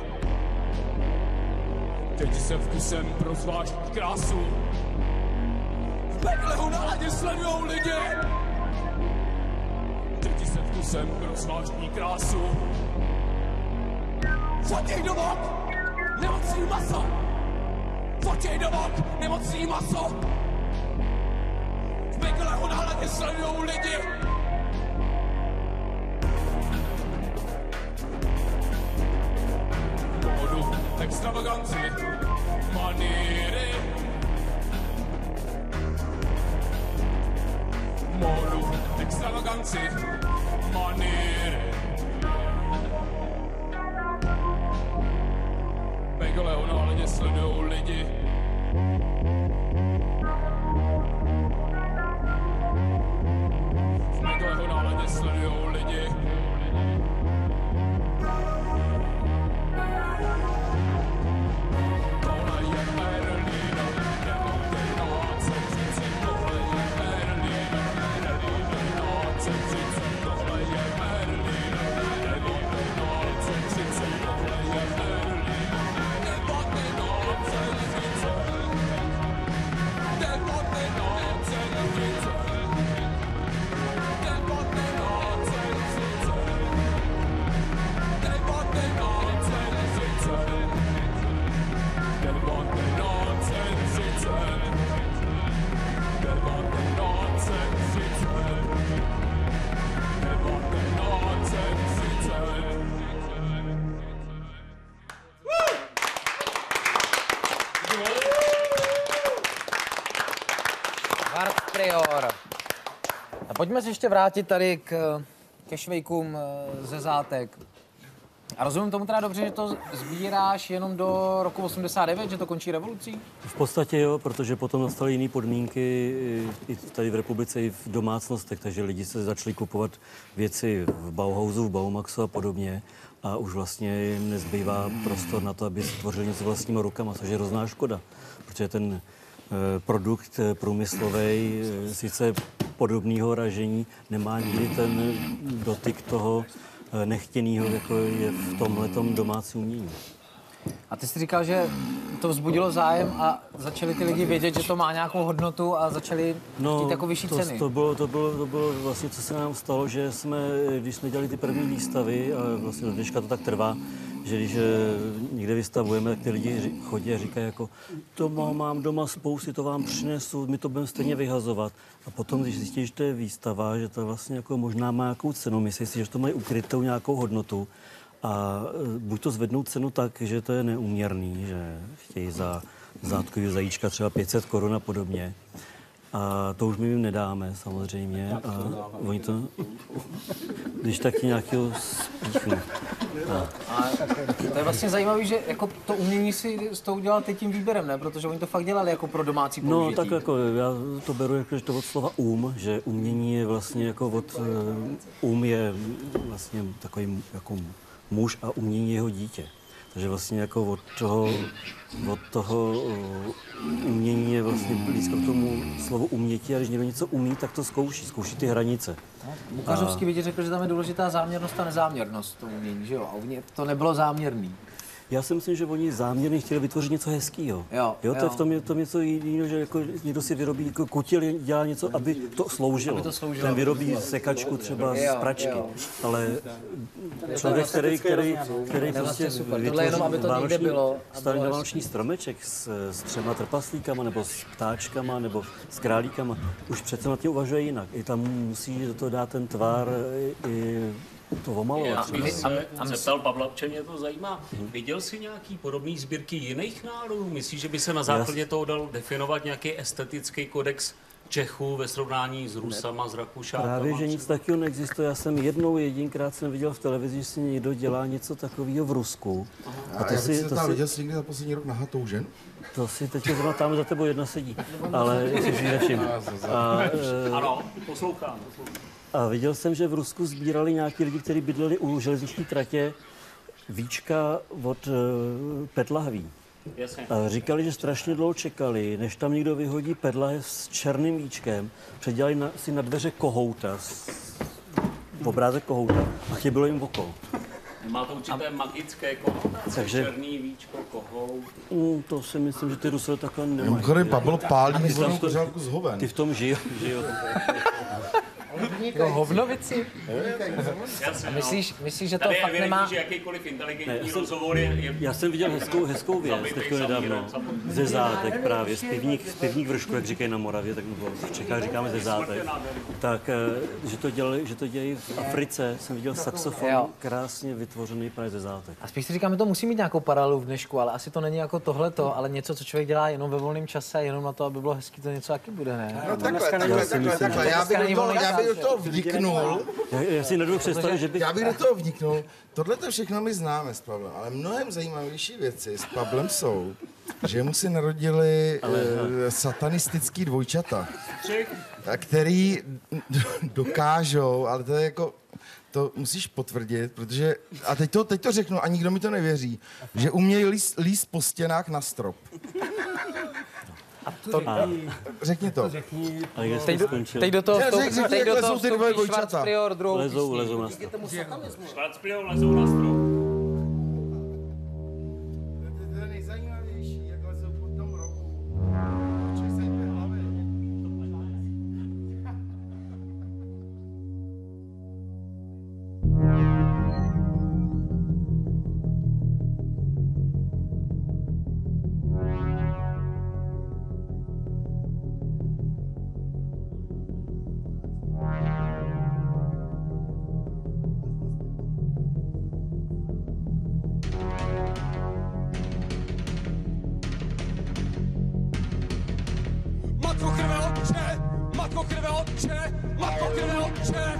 Děti se vkusem pro zvláštní krásu. V Megaleho náladě sledujou lidi. Děti se vkusem pro zvláštní krásu. Fotěj do vok, nemocný maso. Fotěj do vok, nemocný maso. V Megaleho náladě sledujou lidi. Modu extravaganci, maníry. Modu extravaganci, maníry. Megaleho náladě sledujou lidi. V Megaleho náladě sledujou lidi. Tohle je Berlín, devatenáct set třicet, tohle je Berlín, devatenáct set třicet, tohle je Berlín, devatenáct set třicet, tohle je Berlín, devatenáct set třicet. Výbora. A pojďme se ještě vrátit tady k, ke švejkům ze zátek. A rozumím tomu teda dobře, že to sbíráš jenom do roku osmdesát devět, že to končí revolucí? V podstatě jo, protože potom nastaly jiné podmínky i tady v republice, i v domácnostech, takže lidi se začali kupovat věci v Bauhausu, v Baumaxu a podobně a už vlastně jim nezbývá prostor na to, aby si tvořili něco vlastníma rukama, což je hrozná škoda, protože ten produkt průmyslový, sice podobného ražení, nemá nikdy ten dotyk toho nechtěnýho, jako je v tomhletom domácím umění. A ty jsi říkal, že to vzbudilo zájem a začali ty lidi vědět, že to má nějakou hodnotu a začali no, chtít jako vyšší to, ceny. To bylo, to, bylo, to bylo vlastně, co se nám stalo, že jsme, když jsme dělali ty první výstavy, a vlastně do dneška to tak trvá, že když někde vystavujeme, tak ty lidi chodí a říkají jako to mám doma spousty, to vám přinesu, my to budeme stejně vyhazovat. A potom, když zjistí, že to je výstava, že to vlastně jako možná má nějakou cenu, myslí si, že to mají ukrytou nějakou hodnotu a buď to zvednou cenu tak, že to je neúměrný, že chtějí za zátkový zajíčka třeba pět set korun a podobně. A to už my jim nedáme samozřejmě. A oni to, když taky nějakého spíchnu. A. A to je vlastně zajímavé, že jako to umění si s tou udělal teď tím výběrem, ne? Protože oni to fakt dělali jako pro domácí použití. No tak jako já to beru jako, že to od slova um, že umění je vlastně jako od, um je vlastně takový jako muž a umění jeho dítě. Takže vlastně jako od toho, od toho umění je vlastně blízko k tomu slovu umětí a když někdo něco umí, tak to zkouší, zkouší ty hranice. Lukášovský by ti řekl, že tam je důležitá záměrnost a nezáměrnost toho umění, že jo? A u mě to nebylo záměrný. Já si myslím, že oni záměrně chtěli vytvořit něco hezkého. Jo, jo, to jo. je v tom, je to něco jiného, že jako někdo si vyrobí jako kutil, dělá něco, aby to sloužilo. Aby to sloužilo. Ten vyrobí sekačku třeba Jo, z pračky, jo. ale člověk, který, který, který To je vlastně prostě super. Tohle jenom, aby to někde bylo. Stavím na vánoční stromeček s, s třema trpaslíkama, nebo s ptáčkama, nebo s králíkama, už přece na tím uvažuje jinak. I tam musí do toho dát ten tvar, i to omalovat. Já bych se zeptal Pavla, protože mě to zajímá. Viděl jsi nějaký podobný sbírky jiných národů? Myslíš, že by se na základě toho dal definovat nějaký estetický kodex Čechů ve srovnání s Rusama, s Rakušákama? Právě, že nic takového neexistuje. Já jsem jednou jedinkrát jsem viděl v televizi, že si někdo dělá něco takového v Rusku. A to já si, to si... viděl jsi někdy za poslední rok na Hatoužen? To si teď zrovna tam za tebou jedna sedí, ale si si nevšim. A, ano, poslouchám. A viděl jsem, že v Rusku sbírali nějaký lidi, kteří bydleli u železniční tratě víčka od uh, pet lahví. A říkali, že strašně dlouho čekali, než tam někdo vyhodí pet lahev s černým víčkem, předělali na, si na dveře kohouta, s, obrázek kohouta a chybilo jim oko. Má to určité magické konotace, Takže- černý víčko, kohout. Mm, to si myslím, že ty Rusové takhle nemají. Mimochodem, Pavel pálí Ty v tom- zvanou kořálku z hoven. Ty v tom žijou, žijou. No, hovnovici. Jasně, A myslíš, myslíš, že to Tady je fakt evidentní, nemá... že jakýkoliv inteligentní Ne, já jsem- rozhovor je, je... Já jsem viděl hezkou, hezkou věc, Zabitej teďko nedávno, samírem, ze zátek právě, z pivník, z pivník vršku, jak říkají na Moravě, tak nebo v Čechách říkáme ze zátek. Tak, eh, že to dělají, že to dělají v Africe, jsem viděl saxofon Jo. krásně vytvořený právě ze zátek. A spíš si říkám, že to musí mít nějakou paralelu v dnešku, ale asi to není jako tohleto, ale něco, co člověk dělá jenom ve volném čase, jenom na to, aby bylo hezký, to něco taky bude, ne? No takhle, takhle, takhle, takhle. Já bych do toho, já bych do toho vniknul. Já, já si nedovedu představit, že bych... Já bych do toho vniknul. Tohle to všechno my známe s Pavlem, ale mnohem zajímavější věci s Pavlem jsou, že mu se narodili e, satanistický dvojčata, a který dokážou, ale to je jako, to musíš potvrdit, protože, a teď to, teď to řeknu a nikdo mi to nevěří, že umějí líst, líst po stěnách na strop. To, řekni to. A jak Teď, jsi do, skončil? teď do toho Řek, řek, vstoupí, řek, teď do jakhle toho jsou ty dvoje vstoupí dvojčata. Schwarzprior druhou Lezou, písní. lezou na strop. Schwarzprior lezou na strop. To je nejzajímavější, jak lezou po tom rohu. oče, matko krve oče.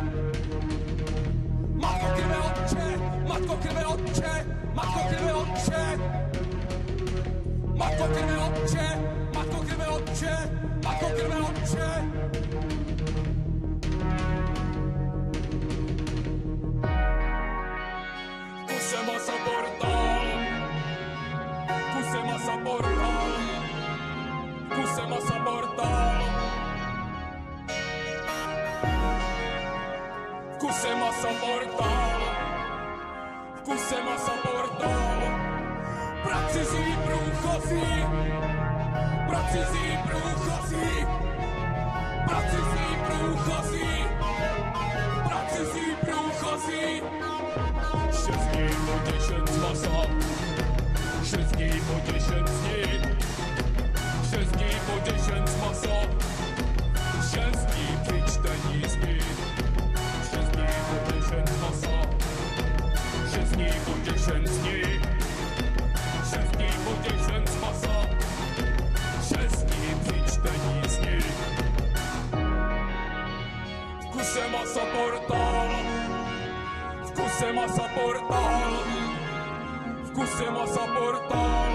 Matko krve oče, matko krve oče, matko krve oče. Matko krve oče, matko krve oče, matko krve oče. Kuse masa portal, kuse masa portal, kuse masa portal. Kuse masa portal, kuse masa portal. Pracizí průchozí, pracizí průchozí, pracizí průchozí, pracizí průchozí. Šest dní potěšen z masa, šest dní potěšen z ní, šest dní potěšen z masa, šest dní při čtení z ní, šest dní potěšen z masa, šest dní potěšen z ní, šest dní potěšen z masa, šest dní při čtení z ní. V kuse masa portál, v kuse masa portál, v kuse masa portál.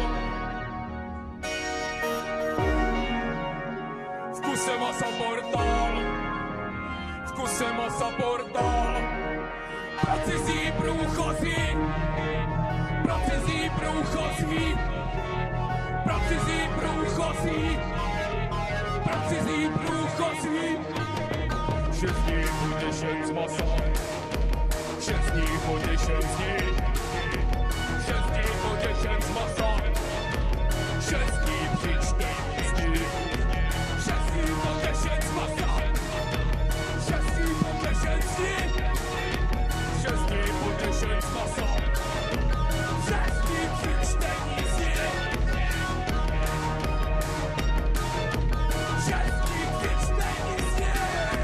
V kuse masa portál, v kuse masa portál. Pracizí průchozí, pracizí průchozí, pracizí průchozí, pracizí průchozí. Šest dní potěšen z masa, šest dní potěšen z ní, šest dní potěšen z masa, šest dní při čtení z ní, šest dní potěšen z masa, šest dní potěšen z ní, šest dní potěšen z masa, šest dní při čtení z ní, šest dní při čtení z ní.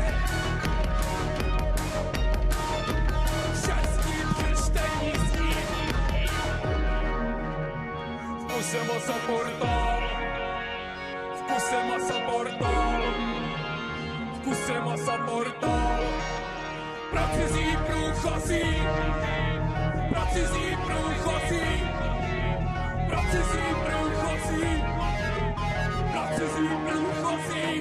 V kuse masa portál, v kuse masa portál, v kuse masa portál. Pracizí průchozí, pracizí průchozí, pracizí průchozí, pracizí průchozí.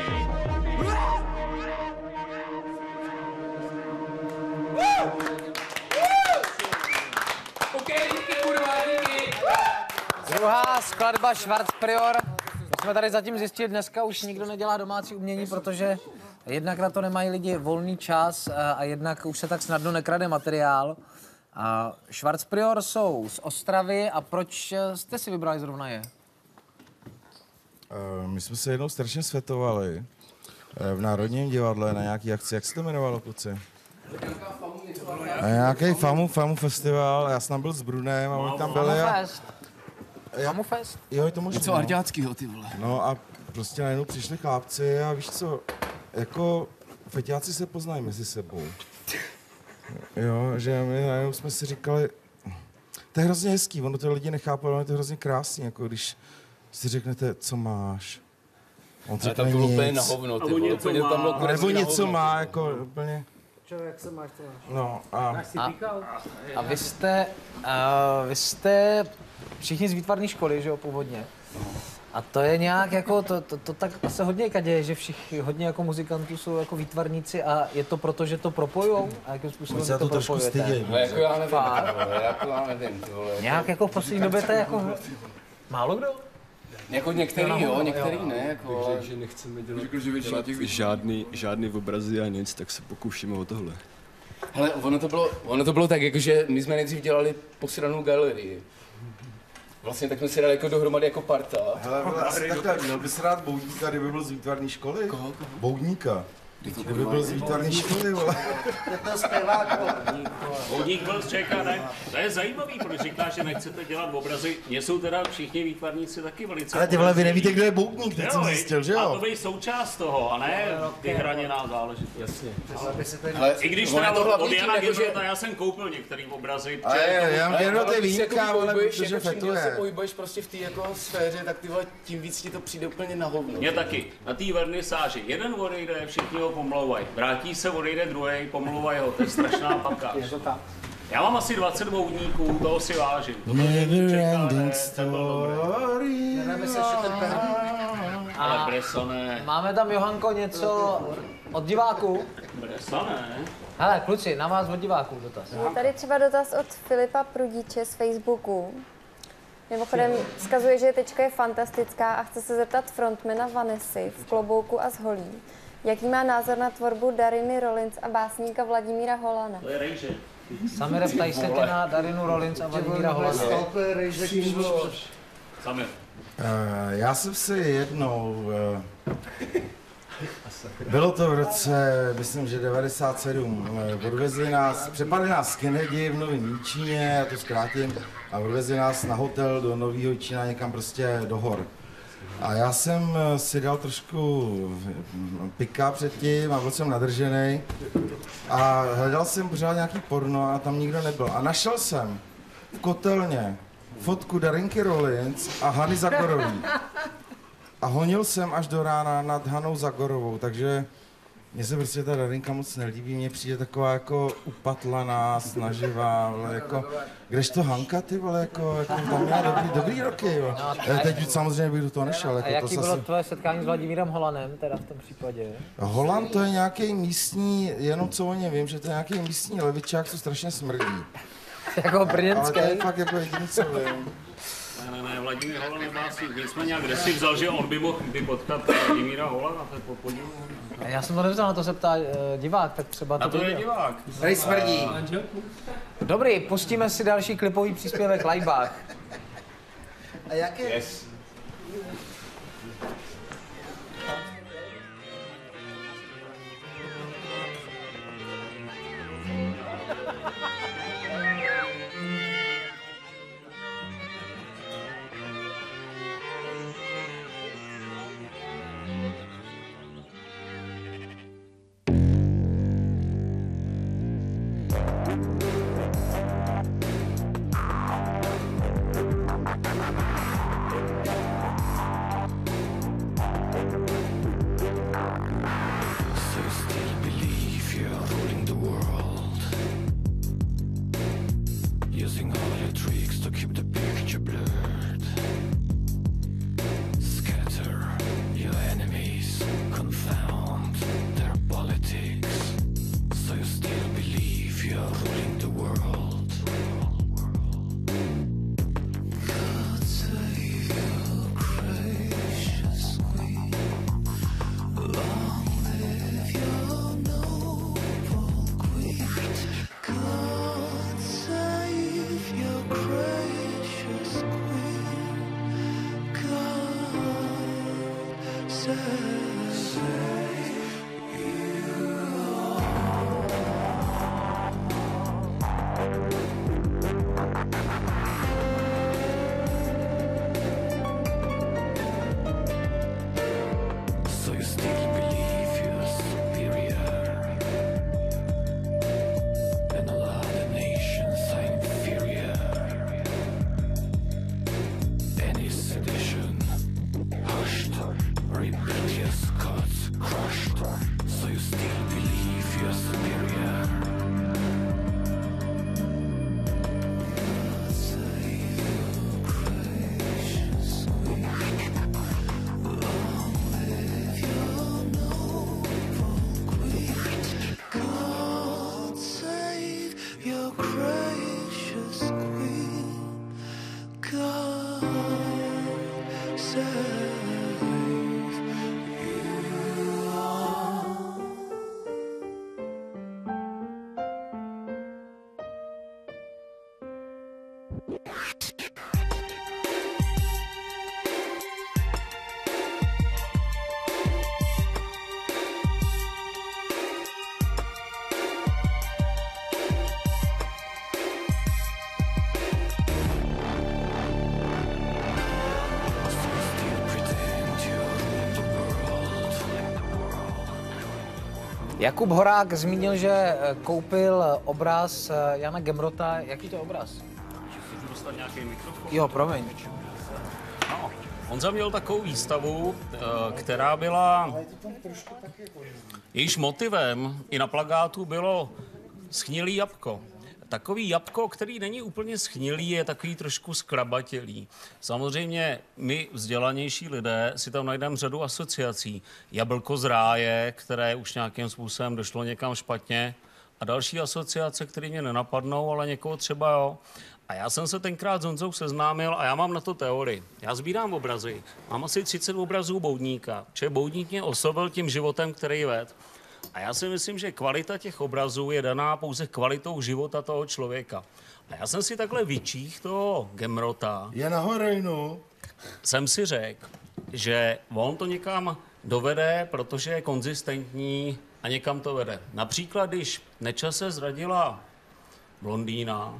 OK, díky, kurva, díky. Druhá skladba Schwarzprior. To jsme tady zatím zjistili, dneska už nikdo nedělá domácí umění, protože jednak na to nemají lidi volný čas a jednak už se tak snadno nekrade materiál. A Schwarzprior jsou z Ostravy a proč jste si vybrali zrovna je? Uh, my jsme se jednou strašně světovali uh, v Národním divadle na nějaký akci. Jak se to jmenovalo, kluci? Na nějaký famu, famu festival. Já jsem tam byl s Brunem a oni tam byli. A... Famu fest? Jo, je to možná. Něco arďáckýho, ty vole. No a prostě najednou přišli chlapci a víš co, jako feťáci se poznají mezi sebou. Jo, že my najednou jsme si říkali, to je hrozně hezký, ono to lidi nechápou, ale je to hrozně krásný, jako když si řeknete, co máš. On ale tam bylo úplně na hovno, ty vole, úplně tam bylo nebo něco má, jako úplně. Čo, jak se máš, to máš? No a... A, a vy jste, uh, vy jste všichni z výtvarné školy, že jo, původně. A to je nějak jako, to, to, to tak se hodně děje, že všichni, hodně jako muzikantů jsou jako výtvarníci a je to proto, že to propojujou? A jakým způsobem to, to propojujete? stydím. No jako já nevím, vole, jako já nevím, ty vole. Nějak jako v poslední době to je jako málo kdo? Jako některý jo, některý ne, jako. Takže že nechceme dělat, řekl, že dělat žádný, žádný obrazy a nic, tak se pokoušíme o tohle. Hele, ono to bylo, ono to bylo tak, jakože my jsme nejdřív dělali posranou galerii. Vlastně tak jsme si dali jako dohromady jako parta. Hele, hele, asi takhle, měl bys rád Boudníka, kdyby byl z výtvarné školy? Koho? Boudníka. To by byl z výtvarné školy, vole. To je zpěvák, vole. Vodník byl z Čeka, ne? To je zajímavý, protože říkáš, že nechcete dělat obrazy. Mně jsou teda všichni výtvarníci taky velice. Ale ty vole, vy nevíte, kdo je Boutník, teď jsem Jo, zjistil, že A to jo? byl součást toho, a ne vyhraněná záležitost. Jasně. Ale I když ono teda je to od, hlavní od tím, Jana jako, že- Gebrota já jsem koupil některý obrazy. Ale protože- já mám jenom ty když se výjimka, jako vole, pohybuješ, protože jako čím díl se fetuje. pohybuješ prostě v té jako sféře, tak ty vole, tím víc ti to přijde úplně na hovno. Mně taky. Na té vernisáži. Jeden odejde, všichni ho pomlouvají. Vrátí se, odejde druhý, pomlouvají ho. To je strašná papka. Já mám asi dvacet voudníků, toho si vážím. To byl Never čeká, ending ne, to bylo dobré. story. Jdeme se ještě ten perník. Ale Bressoné. Máme tam, Johanko, něco od diváků? Bressoné? Hele, kluci, na vás od diváků dotaz. Je tady třeba dotaz od Filipa Prudíče z Facebooku. Mimochodem vzkazuje, že tečka je fantastická a chce se zeptat frontmana Vanessy v klobouku a s holí. Jaký má názor na tvorbu Dariny Rollins a básníka Vladimíra Holana? To je rejže. Samire, ptají se tě na Darinu Rollins a Vladimíra Holana. Samir. Uh, já jsem si jednou, uh, bylo to v roce, myslím, že devadesát sedm, uh, odvezli nás, přepadli nás skinheadi v Novém Jičíně, já to zkrátím, a odvezli nás na hotel do Nového Jičína někam prostě do hor. A já jsem uh, si dal trošku pika předtím a byl jsem nadržený a hledal jsem pořád nějaký porno a tam nikdo nebyl. A našel jsem v kotelně fotku Darinky Rollins a Hany Zagorový. A honil jsem až do rána nad Hanou Zagorovou, takže mně se prostě ta Darinka moc nelíbí, mně přijde taková jako upatlaná, snaživá, ale jako, kdežto Hanka, ty vole, jako, jako tam měla dobrý, dobrý roky, jo. No, teď už samozřejmě bych do toho nešel. Jako, A jaký to bylo zase... tvoje setkání s Vladimírem Holanem, teda v tom případě? Holand to je nějaký místní, jenom co o něm vím, že to je nějaký místní levičák, co strašně smrdí. Jako brněnský. Ale to je fakt jako jediný, co vím. Ne, ne, ne, Vladimír Holan nebásník. Nicméně, kde si vzal, že on by mohl by potkat Vladimíra Holana, to je po podivu. Já jsem to nevzal, na to se ptá uh, divák, tak třeba to A to je viděl. divák. Tady smrdí. Dobrý, pustíme si další klipový příspěvek Laibach. A jak je? Yes. Using all your tricks to keep the picture blurred. Scatter your enemies, confound their politics. So you still believe you're ruling the world. God save you, gracious queen. Long live your noble queen. God save your gracious queen. God save So you still believe you're superior, and all other nations are inferior. Any sedition, hushed, rebellious gods crushed. So you still believe you're superior. God save you, gracious queen. Long live your noble queen. God save your gracious queen. God save you all. Jakub Horák zmínil, že koupil obraz Jana Gemrota. Jaký to je obraz? Můžu dostat nějaký mikrofon? Jo, promiň. No, Honza měl takovou výstavu, která byla... Jejíž motivem i na plakátu bylo schnilý jabko. Takový jabko, který není úplně schnilý, je takový trošku skrabatělý. Samozřejmě my, vzdělanější lidé, si tam najdeme řadu asociací. Jablko z ráje, které už nějakým způsobem došlo někam špatně, a další asociace, které mě nenapadnou, ale někoho třeba jo. A já jsem se tenkrát s Honzou seznámil a já mám na to teorii. Já sbírám obrazy. Mám asi třicet obrazů Boudníka, protože Boudník mě oslovil tím životem, který ved. A já si myslím, že kvalita těch obrazů je daná pouze kvalitou života toho člověka. A já jsem si takhle vyčích toho Gemrota. Je na heroinu. Jsem si řekl, že on to někam dovede, protože je konzistentní a někam to vede. Například, když Nečase zradila blondýna,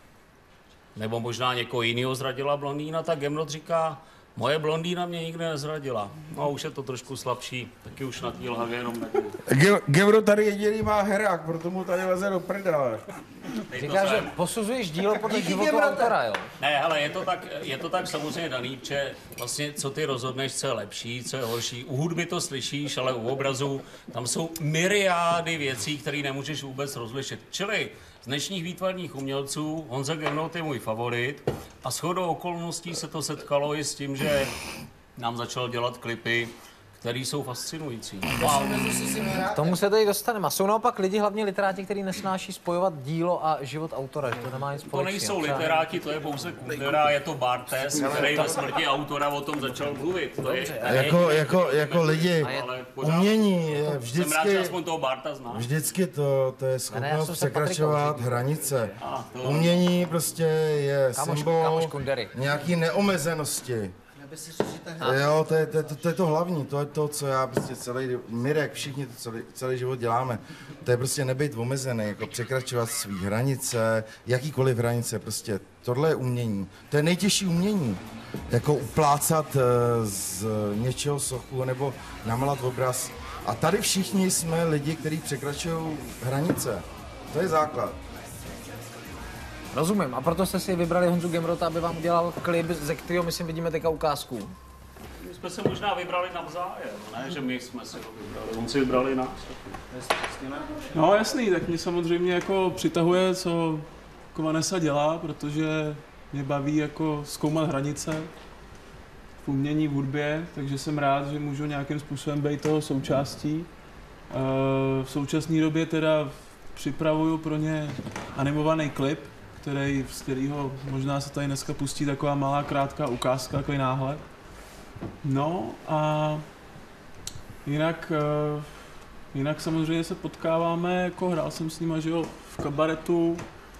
nebo možná někoho jiného zradila blondýna, tak Gemrot říká, moje blondýna mě nikdy nezradila. No už je to trošku slabší, taky už na té lhavě jenom nedí. Gemrot tady jediný má herák, proto mu tady leze do prdele. Říká, že posuzuješ dílo podle života autora, jo? Ne, ale je to tak, je to tak samozřejmě daný, že vlastně co ty rozhodneš, co je lepší, co je horší. U hudby to slyšíš, ale u obrazu tam jsou myriády věcí, které nemůžeš vůbec rozlišit. Čili z dnešních výtvarných umělců Honza Gemrot je můj favorit a shodou okolností se to setkalo i s tím, že nám začal dělat klipy, které jsou fascinující. Wow. K tomu se tady dostaneme. A jsou naopak lidi, hlavně literáti, kteří nesnáší spojovat dílo a život autora, že to nemá nic To společného. nejsou literáti, to je pouze Kundera, je to Bartes, který ve smrti autora o tom začal mluvit. To je, Jako, jako, jako lidi, umění je Jsem rád, vždycky, že aspoň toho Barta zná. vždycky to, to je Ne, já schopnost jsem se překračovat Patrikou hranice. A, to- Umění prostě je Kámoš- symbol kámoš Kundery. nějaký neomezenosti. Jo, to je to, je to, to je to hlavní, to je to, co já prostě celý, Mirek, všichni to celý, celý život děláme. To je prostě nebejt omezený, jako překračovat svý hranice, jakýkoliv hranice, prostě tohle je umění. To je nejtěžší umění, jako uplácat eh, z něčeho sochu nebo namalat obraz. A tady všichni jsme lidi, kteří překračují hranice. To je základ. Rozumím. A proto jste si vybrali Honzu Gemrota, aby vám udělal klip, ze kterého my si vidíme teďka ukázku. My jsme se možná vybrali navzájem, ne, že my jsme si ho vybrali, on si vybrali nás. No jasný, tak mě samozřejmě jako přitahuje, co Vanessa dělá, protože mě baví jako zkoumat hranice v umění, v hudbě, takže jsem rád, že můžu nějakým způsobem být toho součástí. V současné době teda připravuju pro ně animovaný klip, který, z kterého možná se tady dneska pustí taková malá krátká ukázka, takový náhled. No a jinak, jinak samozřejmě se potkáváme, jako hrál jsem s nima, že jo, v kabaretu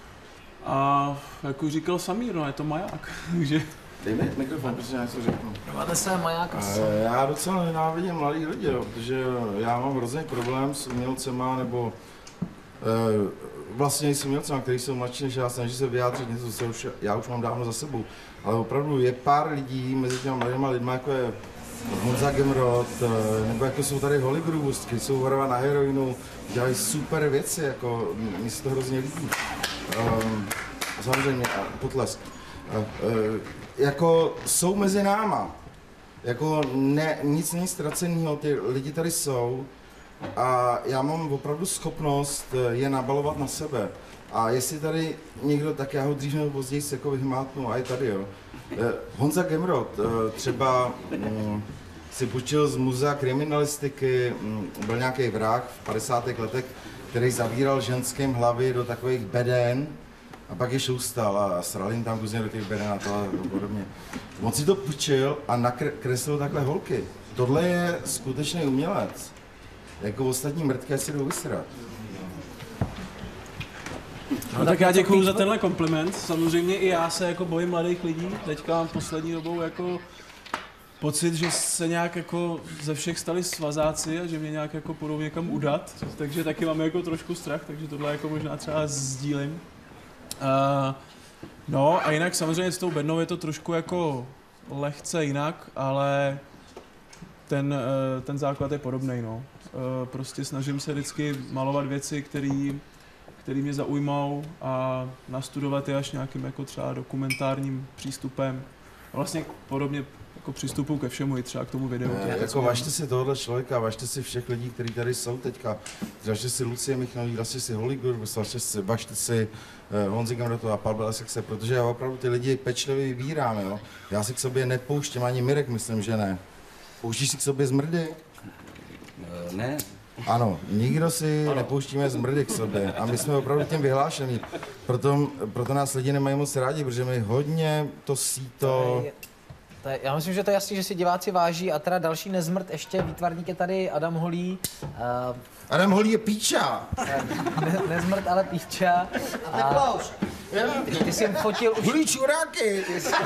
a jak už říkal Samír, no je to maják, takže... Dej mi mikrofon, protože já něco řeknu. Máte se maják asi. Já docela nenávidím mladý lidi, jo, protože já mám hrozný problém s umělcema, nebo e, vlastně s umělcema, který jsou mladší než já, snaží se vyjádřit něco, co už, já už mám dávno za sebou. Ale opravdu je pár lidí mezi těmi mladýma lidma, jako je Honza Gemrot, nebo jako jsou tady Hollywoodu, kteří jsou horava na heroinu, dělají super věci, jako mi se to hrozně líbí. Um, samozřejmě, potlesk. Uh, uh, jako jsou mezi náma, jako ne, nic není ztracenýho, ty lidi tady jsou a já mám opravdu schopnost je nabalovat na sebe. A jestli tady někdo, tak já ho dřív nebo později se jako vyhmátnu a je tady, jo. Honza Gemrot třeba um, si půjčil z muzea kriminalistiky, um, byl nějaký vrah v padesátých letech, který zavíral ženským hlavy do takových beden a pak je šoustal a sral jim tam různě do těch beden a to a podobně. On si to půjčil a nakreslil takhle holky. Tohle je skutečný umělec. Jako ostatní mrtké si jdou vysrat. No tak já děkuju za tenhle kompliment. Samozřejmě i já se jako bojím mladých lidí. Teďka mám poslední dobou jako pocit, že se nějak jako ze všech stali svazáci a že mě nějak jako půjdou někam udat. Takže taky mám jako trošku strach, takže tohle jako možná třeba sdílím. Uh, no a jinak samozřejmě s tou bednou je to trošku jako lehce jinak, ale ten, uh, ten základ je podobný. No. Uh, prostě snažím se vždycky malovat věci, které který mě zaujmou a nastudovat je až nějakým jako třeba dokumentárním přístupem. A vlastně podobně jako přístupu ke všemu, i třeba k tomu videu. Ne, jako važte si tohohle člověka, važte si všech lidí, kteří tady jsou teďka. Važte si Lucie Michalový, važte si Hollywood, važte si, važte si uh, Honzi Gamratu a Pavel Essexe, protože já opravdu ty lidi pečlivě vybírám, jo. Já si k sobě nepouštím, ani Mirek myslím, že ne. Pouštíš si k sobě zmrdy? Uh, ne. Ano, nikdo si ano. nepouštíme zmrdy k sobě a my jsme opravdu tím vyhlášení. Proto, proto nás lidi nemají moc rádi, protože my hodně to síto... To je, já myslím, že to je jasný, že si diváci váží a teda další nezmrt ještě, výtvarník je tady Adam Holý. Uh, Adam Holý je píča! Ne, nezmrt, ale píča. A ty, ty jsi jim fotil už... Holý čuráky! Ty jsi,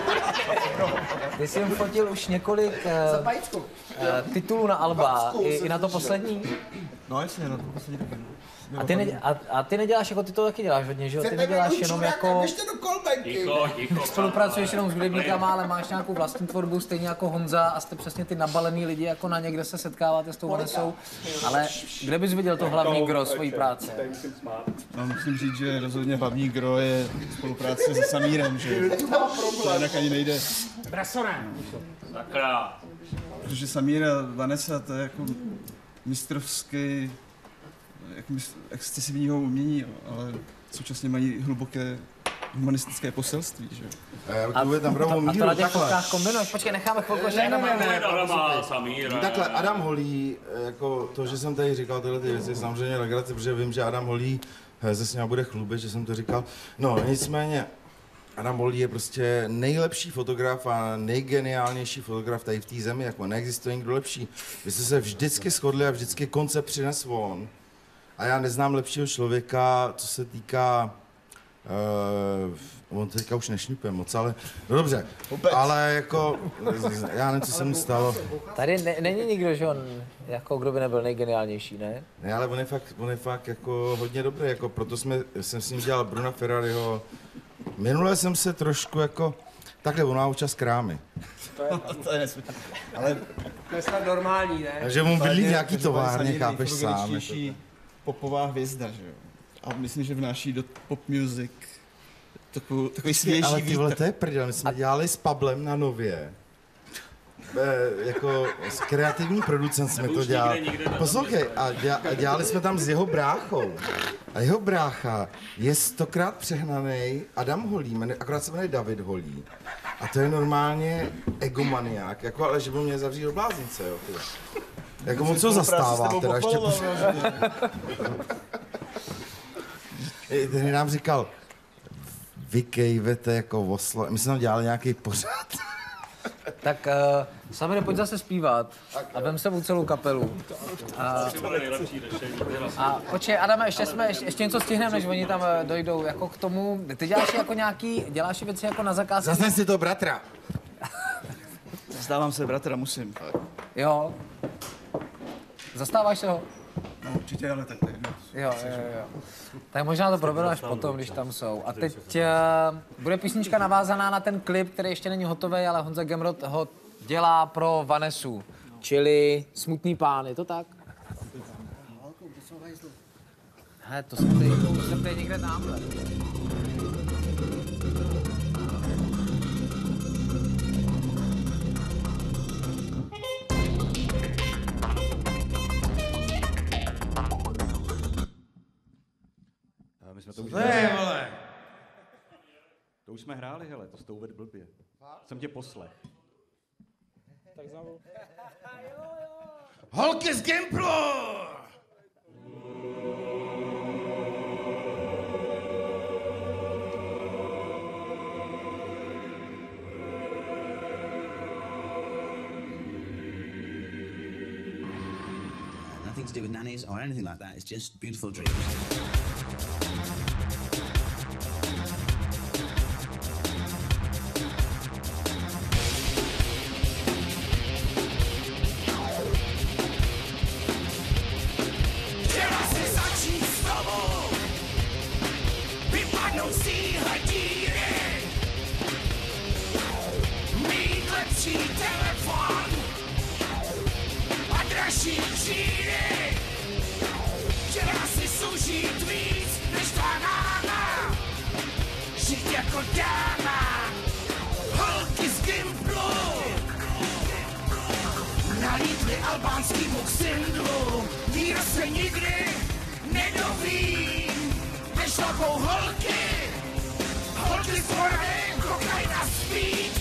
ty jsi jim fotil už několik uh, uh, titulů na alba, i, i na to poslední. No jasně, na to poslední taky. A ty, ne, a, a ty neděláš, jako ty to taky děláš hodně, že jo? Ty neděláš jenom jako... Ticho, ticho. Spolupracuješ jenom s hudebníkama, ale máš nějakou vlastní tvorbu, stejně jako Honza a jste přesně ty nabalený lidi, jako na někde se setkáváte s tou Vanessou. Ale kde bys viděl to hlavní gro svojí práce? No, musím říct, že rozhodně hlavní gro je spolupráce se Samírem, že to jinak ani nejde. Brasone! Sakra. Protože Samír a Vanessa, to je jako mistrovský jako excesivního umění, ale současně mají hluboké humanistické poselství, že? A, a, tam a, a to na těch fotkách kombinuješ? Počkej, necháme chvilku, že ne, ne, ne, Adama, Samíra. Takhle, Adam Holý, jako to, že jsem tady říkal tyhle ty věci, samozřejmě legrace, protože vím, že Adam Holý se s ním bude chlubit, že jsem to říkal. No, nicméně, Adam Holý je prostě nejlepší fotograf a nejgeniálnější fotograf tady v té zemi, jako neexistuje nikdo lepší. Vy jste se vždycky shodli a vždycky koncept přines on. A já neznám lepšího člověka, co se týká, uh, on teďka už nešňupuje moc, ale no dobře, Vůbec. ale jako, já nevím, co se mu stalo. Tady ne, není nikdo, že on, jako kdo by nebyl nejgeniálnější, ne? Ne, ale on je fakt, on je fakt jako hodně dobrý, jako proto jsme, jsem s ním dělal Bruna Ferrariho. Minule jsem se trošku jako, takhle on má účast krámy. To je, to je nesmysl. Ale to je snad normální, ne? Takže mu bydlí nějaký továrně, chápeš sám. Popová hvězda, že jo. A myslím, že vnáší do pop music takový, takový svěží ale ty vole, vítr. to je prdel, my jsme dělali s Pablem na Nově. E, jako kreativní producent jsme to dělali. Poslouchej, a, děla, a dělali jsme tam s jeho bráchou. A jeho brácha je stokrát přehnaný Adam Holý, akorát se jmenuje David Holý. A to je normálně egomaniák, jako, ale že by mě zavřít do bláznice, jo. Tyhle. Jako moc co zastává, teda ještě Ten nám říkal, vy kejvete jako oslo, my jsme tam dělali nějaký pořád. Tak uh, Samire, pojď zase zpívat a vem sebou celou kapelu. A, a počkej, Adame, ještě, jsme, ještě, ještě něco stihneme, než oni tam dojdou, jako k tomu, ty děláš jako nějaký, děláš věci jako na zakázky. Zase si to bratra. Zastávám se bratra, musím. Jo. Zastáváš se ho? No určitě, ale tak ne. Jo, jo, jo. Tak možná to probereme až potom, když tam jsou. A teď uh, bude písnička navázaná na ten klip, který ještě není hotový, ale Honza Gemrot ho dělá pro Vanessu. Čili Smutný pán, je to tak? He, to jsem tady, to jsem tady někde tamhle. My jsme to už Ne, vole! To už jsme hráli, hele, to jsi to uvedl blbě. Jsem tě poslech. Tak znovu. Holky z Gimplu! Nothing to do with nannies or anything like that. It's just beautiful dreams. jako dáma. Holky z Gimplu nalítli albánskýmu ksindlu. Nikdo se nikdy nedoví, nešlapou holky. Holky z Moravy, kokain a speed.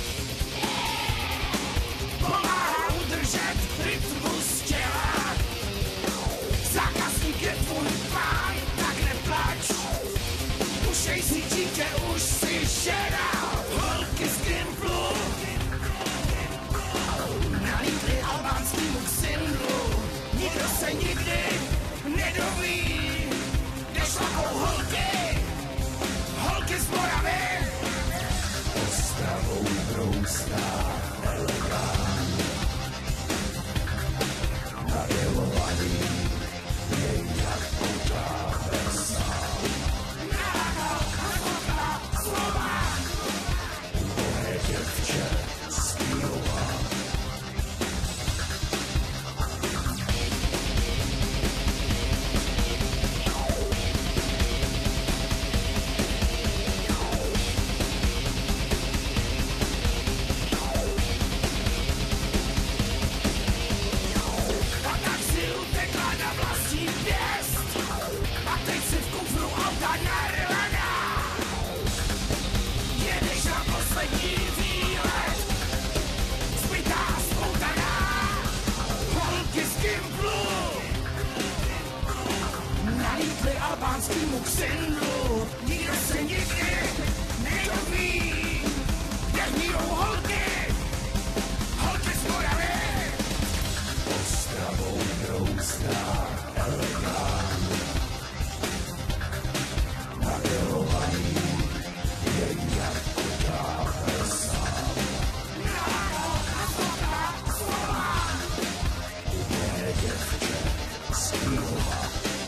Pomáhá udržet rytmus těla. Zákazník je tvůj pán, tak neplač. Ušej si dítě, už si žena. Holky z Gimplu nalítli albánskýmu ksindlu. Nikdo se nikdy nedoví, nešlapou holky. Holky z Moravy Ostravou broustá elegant. Nabělovaný je jak poutá prsa. Náhodná slova ubohé děvče z Kýlova. Albánskýmu ksindlu. Nikdo se nikdy nedoví, jak mírou holky. Holky z Moravy Ostravou broustá elegant. Nabělovaný je jak kotá prsa. Náhodná slova ubohé děvče z Kýlova.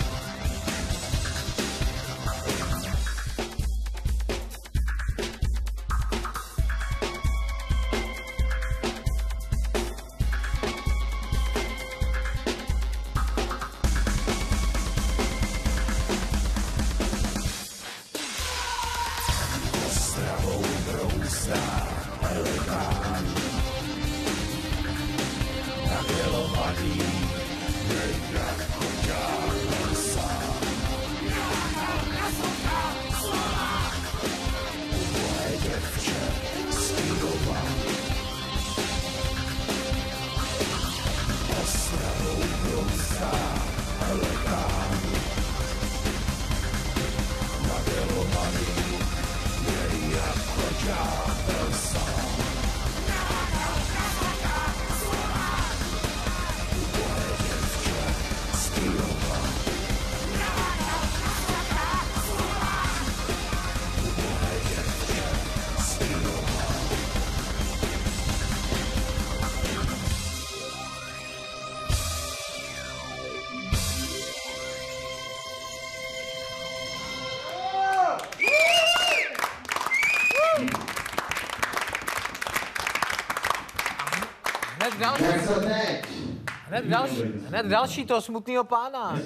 další. Hned další, hned další toho smutného pána.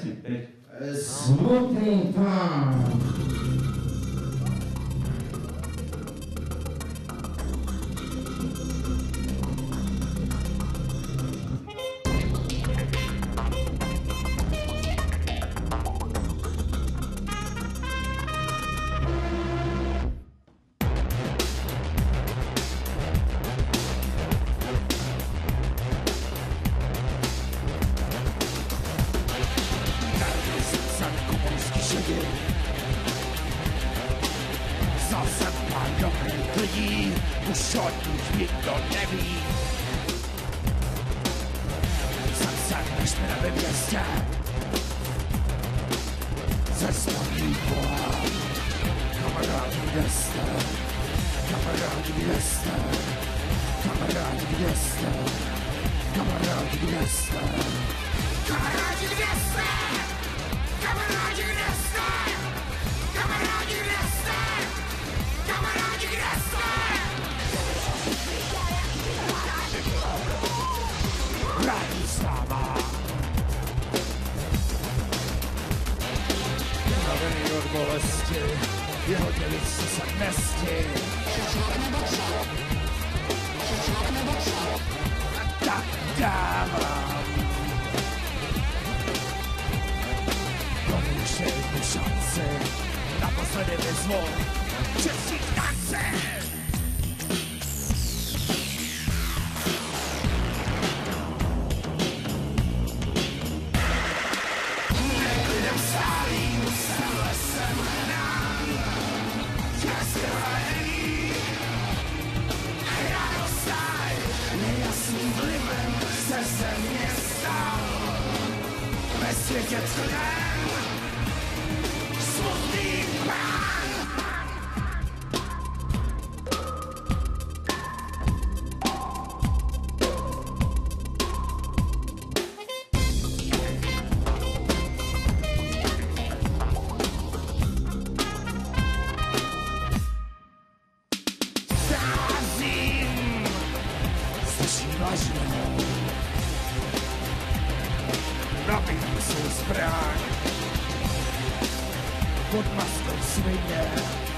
Smutný pán. Bolesti jeho dělice se nesti. Tak dávám tomu ještě jednu šanci, naposledy vyzvu českých tancí. Neklidem stálým jsem lesem hnán, častěvaný, radostaj, nejasným vlivem se země stal. Ve světě tchlém, smutný pán. Stázím, slyším važnou, nabíjím svou zbraň pod maskou svině.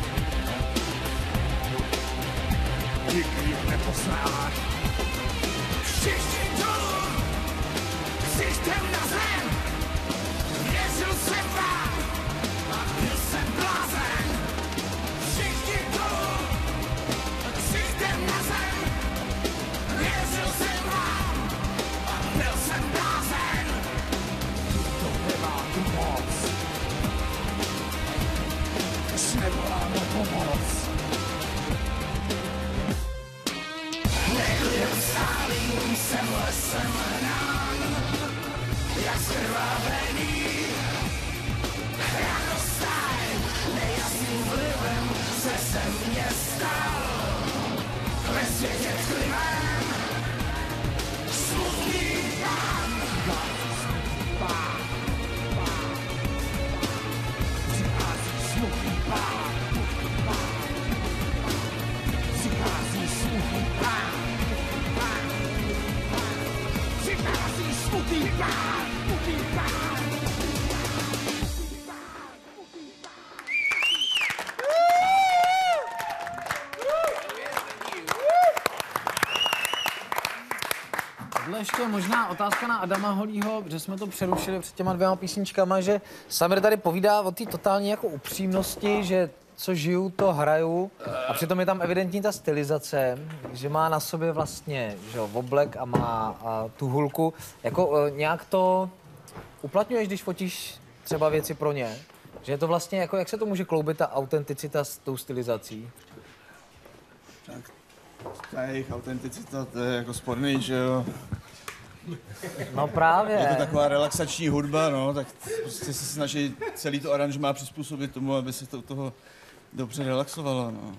Nikdy jich nepoznám. Všichni dolů, ksichtem na zem. Věřil jsem vám a byl jsem blázen. Všichni dolů, ksichtem na zem. Věřil jsem vám a byl jsem blázen. To nemá tu moc, už nevolám o pomoc. Neklidem stálým jsem lesem hnán, jak zkrvavený. Radostaj, nejasným vlivem se země stal. Ve světě tchlivém, smutný pán. Pán, pán, přichází smutný pán. Přichází smutný pán. Přichází smutný pán. Smutný pán. Tohle ještě možná otázka na Adama Holího, že jsme to přerušili před těma dvěma písničkama, že Samir tady povídá o té totální jako upřímnosti, že co žiju, to hraju a přitom je tam evidentní ta stylizace, že má na sobě vlastně že jo, oblek a má a tu hulku. Jako e, nějak to uplatňuješ, když fotíš třeba věci pro ně? Že je to vlastně jako, jak se to může kloubit ta autenticita s tou stylizací? Tak ta jejich autenticita, to je jako sporný, že jo. No právě. Je to taková relaxační hudba, no, tak prostě se snaží celý to aranžmá přizpůsobit tomu, aby se to u toho dobře relaxovalo, no.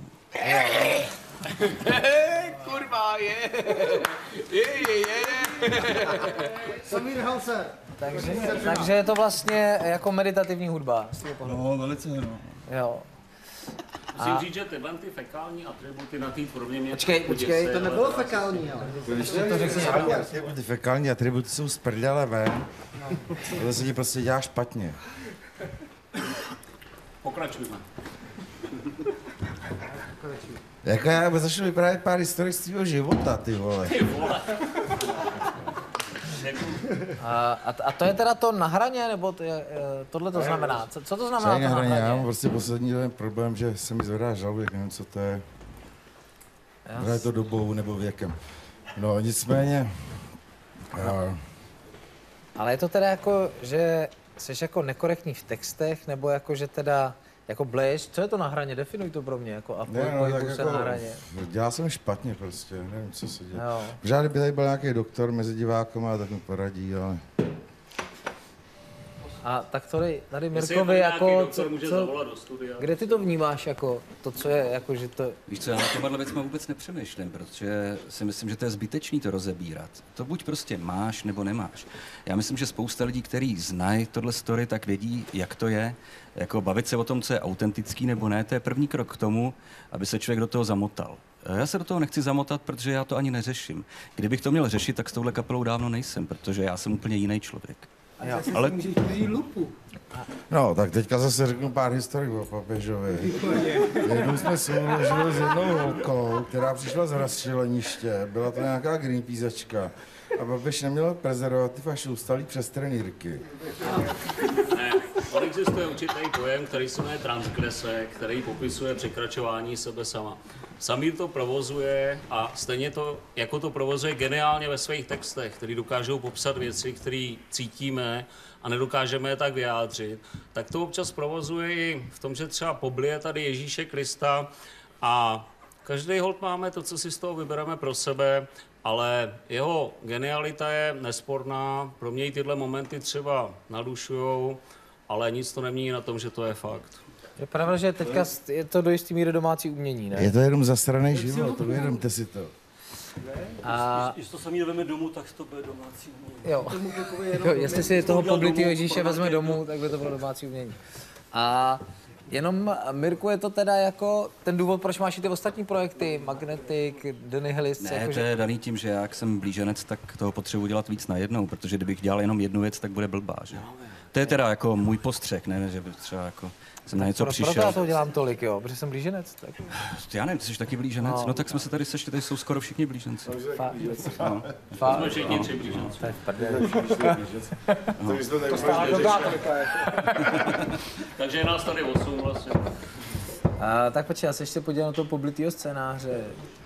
Kurva, je. Je, je, je. Samir Hauser. Takže, takže je to vlastně jako meditativní hudba. No, velice, no. Jo. Musím říct, že tyhle ty fekální atributy na té formě mě... Počkej, počkej, To nebylo fekální, ale. Když to řekni, ty fekální atributy jsou z prdele ven, to se ti prostě dělá špatně. Pokračujeme. Jako já bych začal vyprávět pár historik z tvýho života, ty vole. Ty vole. A, a to je teda to na hraně, nebo to je, tohle to znamená? Co, co to znamená na to na hraně? hraně? Já mám prostě poslední den problém, že se mi zvedá žaludek, nevím, co to je. Možná je to dobou nebo věkem. No, nicméně... Já... Ale je to teda jako, že jsi jako nekorektní v textech, nebo jako, že teda jako bleješ? Co je to na hraně? Definuj to pro mě, jako a Ne, no, pohybuj tak se jako, na hraně. dělal jsem špatně prostě, nevím, co se děje. Jo. Možná kdyby tady byl nějaký doktor mezi divákama, tak mi poradí, ale... A tak tady, tady Jestli je Mirkovi tady jako, nějaký doktor, co, může co, zavolat do studia. kde ty to vnímáš jako, to, co je, jako, že to... Víš co, já na tomhle věcma vůbec nepřemýšlím, protože si myslím, že to je zbytečný to rozebírat. To buď prostě máš, nebo nemáš. Já myslím, že spousta lidí, kteří znají tohle story, tak vědí, jak to je. Jako bavit se o tom, co je autentický nebo ne, to je první krok k tomu, aby se člověk do toho zamotal. Já se do toho nechci zamotat, protože já to ani neřeším. Kdybych to měl řešit, tak s touhle kapelou dávno nejsem, protože já jsem úplně jiný člověk. Jo. Ale si můžeš použít lupu. No, tak teďka zase řeknu pár historik o papežovi. Jednou jsme souložili s jednou holkou, která přišla z rozčileniště, byla to nějaká greenpeaceačka. A papež neměl prezervativ a šloustalý přes trenýrky. Ne, on existuje určitý pojem, který se jmenuje transgrese, který popisuje překračování sebe sama. Samír to provozuje a stejně to, jako to provozuje geniálně ve svých textech, který dokážou popsat věci, které cítíme a nedokážeme je tak vyjádřit, tak to občas provozuje i v tom, že třeba poblije tady Ježíše Krista a každý holt máme to, co si z toho vybereme pro sebe, ale jeho genialita je nesporná, pro mě i tyhle momenty třeba nadušujou, ale nic to nemění na tom, že to je fakt. Je pravda, že teďka je to do jistý míry domácí umění, ne? Je to jenom zasraný život, to uvědomte si to. A... Když to samý vezme domů, tak to bude domácí umění. Jo. jo, jestli si toho poblitýho Ježíše vezme domů, tak by to bylo domácí umění. A jenom, Mirku, je to teda jako ten důvod, proč máš i ty ostatní projekty, Magnetic, The Nihilist? Ne, jako, to že... je daný tím, že já, jak jsem blíženec, tak toho potřebuji dělat víc najednou, protože kdybych dělal jenom jednu věc, tak bude blbá, že? To je teda jako můj postřeh, ne, že by třeba jako jsem na něco Pro, přišel. Proto já to dělám tolik, jo, protože jsem blíženec. Tak... Já nevím, ty jsi taky blíženec, no, no tak jsme se tady sešli, tady jsou skoro všichni blíženci. Fa... No. Fa... Jsme všichni tři blíženci. To je v prdeli. To stála dobrá trka. Takže je nás tady osm vlastně. A, tak počkej, já se ještě podívám na toho poblitýho scénáře.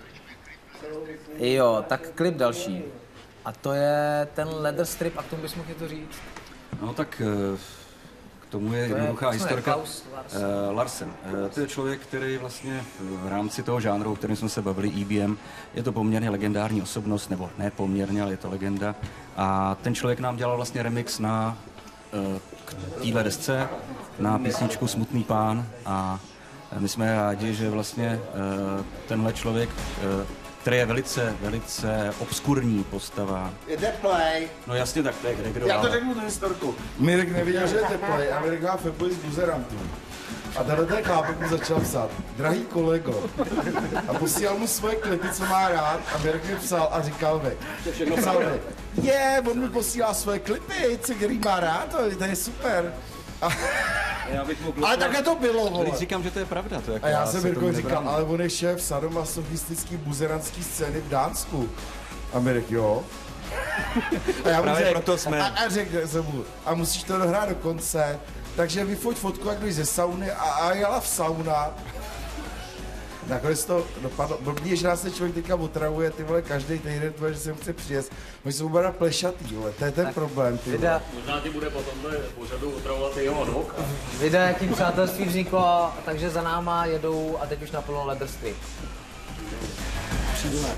Jo, tak klip další. A to je ten leather strip, a k tomu bys mohl něco říct? No tak k tomu je To je- jednoduchá co je historka. Klaus Larsen. Uh, Larsen. Uh, to je člověk, který vlastně v rámci toho žánru, o kterém jsme se bavili, E B M, je to poměrně legendární osobnost, nebo ne poměrně, ale je to legenda. A ten člověk nám dělal vlastně remix na uh, k téhle desce, na písničku Smutný pán a my jsme rádi, že vlastně uh, tenhle člověk, uh, který je velice, velice obskurní postava. Je teplej. No jasně, tak to je kde kdo. Já to ale- řeknu tu historku. Mirek nevěděl, že je teplej a Mirek má feboj z buzerantů. A tenhle ten chlápek mu začal psát, drahý kolego. A posílal mu svoje klipy, co má rád a Mirek mi psal a říkal mi, psal mi, je, on mi posílá svoje klipy, co který má rád, to, to je super. A, Já bych mohl ale takhle to bylo, vole. Když říkám, že to je pravda. To jako A já se jsem tomu Mirkovi říkal, nebráním. ale on je šéf sadomasochistický buzerantský scény v Dánsku. A Mirek, jo. A já mu Právě řek, proto jsme. A, a řekl jsem mu, a musíš to dohrát do konce, takže vyfoť fotku, jak jdeš ze sauny a, a jela v sauna. Nakonec to dopadlo, blbý je, že nás se člověk teďka otravuje, ty vole, každý týden, tvoje, že sem chce přijet. Oni jsou oba plešatý, vole, to je ten Tak problém, ty Vida, vole. Možná ti bude potom pořadu otravovat i jeho advokát. vida, jaký přátelství vzniklo, takže za náma jedou a teď už naplno leather strip. Přijdu na.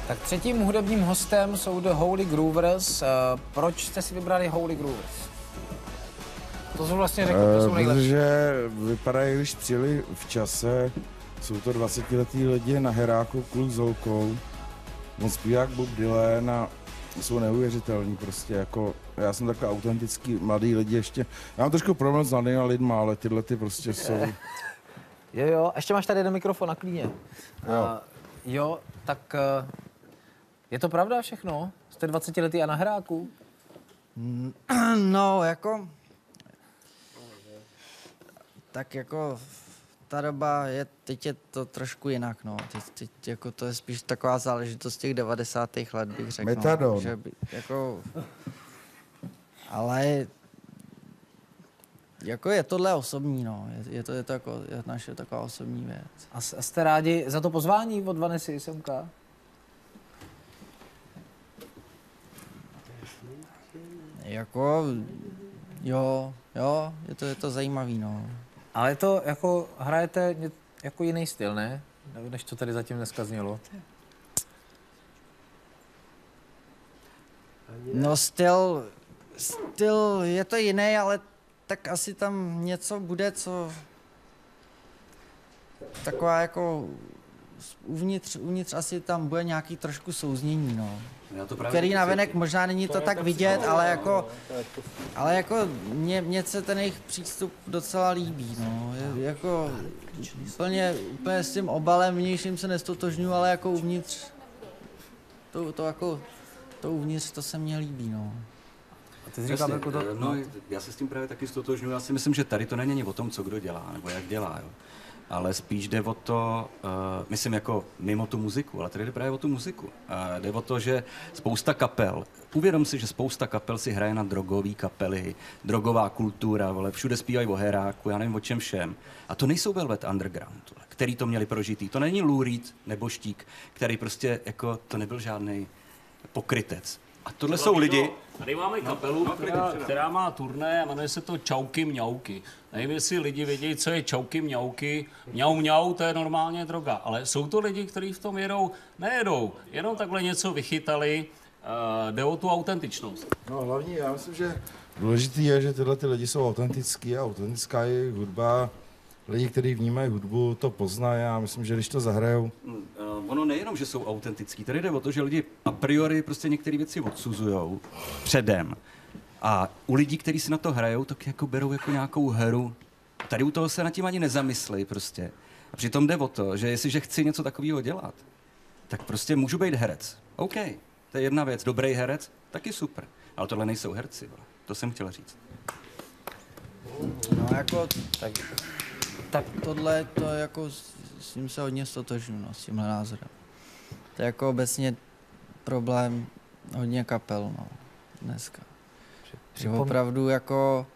Tak třetím hudebním hostem jsou The Holy Groovers. Uh, proč jste si vybrali Holy Groovers? To jsou vlastně řekl, to jsou nejlepší. Protože vypadají, když přijeli v čase, jsou to dvacetiletí lidi na heráku, kluk s holkou. On zpívá jak Bob Dylan a jsou neuvěřitelní prostě, jako já jsem takový autentický mladý lidi ještě. Já mám trošku problém s mladými lidma, ale tyhle ty prostě jsou. Jo, jo, ještě máš tady jeden mikrofon na klíně. Jo. Uh, jo, tak uh, je to pravda všechno? Jste dvacetiletý a na heráku? No, jako... Tak jako ta doba je, teď je to trošku jinak, no. Teď, teď jako to je spíš taková záležitost těch devadesátých let, bych řekl. Metadon. No, že by, jako... Ale... Jako je tohle osobní, no. Je, je to, je to jako je naše taková osobní věc. A, a jste rádi za to pozvání od Vanessy Semka? Jako... Jo, jo, je to, je to zajímavý, no. Ale to jako hrajete ně, jako jiný styl, ne? Než to tady zatím dneska znělo. No styl, styl je to jiný, ale tak asi tam něco bude, co taková jako uvnitř, uvnitř asi tam bude nějaký trošku souznění, no. Který navenek možná není to tak vidět, ale jako, ale jako mně, mně se ten jejich přístup docela líbí, no. Je, jako úplně, úplně s tím obalem vnějším se nestotožňuji, ale jako uvnitř, to, to jako, to uvnitř, to se mně líbí, no. A ty jsi říkal, jako to... No, já se s tím právě taky stotožňuji. Já si myslím, že tady to není o tom, co kdo dělá, nebo jak dělá, jo. Ale spíš jde o to, uh, myslím jako mimo tu muziku, ale tady jde právě o tu muziku. Uh, jde o to, že spousta kapel, uvědom si, že spousta kapel si hraje na drogové kapely, drogová kultura, vole, všude zpívají o heráku, já nevím o čem všem. A to nejsou Velvet Underground, vole, který to měli prožitý. To není Lou Reed nebo Štík, který prostě jako, to nebyl žádný pokrytec. A tohle jsou lidi... Tady máme kapelu, no, která, která má turné a jmenuje se to Čauky mňauky. Nevím, jestli lidi vědí, co je Čauky mňauky. Mňau mňau, to je normálně droga. Ale jsou to lidi, kteří v tom jedou, nejedou. Jenom takhle něco vychytali, uh, jde o tu autentičnost. No hlavně, já myslím, že důležitý je, že tyhle ty lidi jsou autentický a autentická je jejich hudba. Lidi, kteří vnímají hudbu, to poznají a myslím, že když to zahrajou... Uh, ono nejenom, že jsou autentický, tady jde o to, že lidi a priori prostě některé věci odsuzujou předem. A u lidí, kteří si na to hrajou, tak jako berou jako nějakou hru. Tady u toho se nad tím ani nezamyslej prostě. A přitom jde o to, že jestliže chci něco takového dělat, tak prostě můžu být herec. OK, to je jedna věc. Dobrý herec, taky super. Ale tohle nejsou herci, vole. To jsem chtěl říct. No jako... Tak... Tak tohle, to jako, s tím se hodně stotožňuji, no, s tímhle názorem. To je jako obecně problém hodně kapel, no, dneska. Že opravdu jako...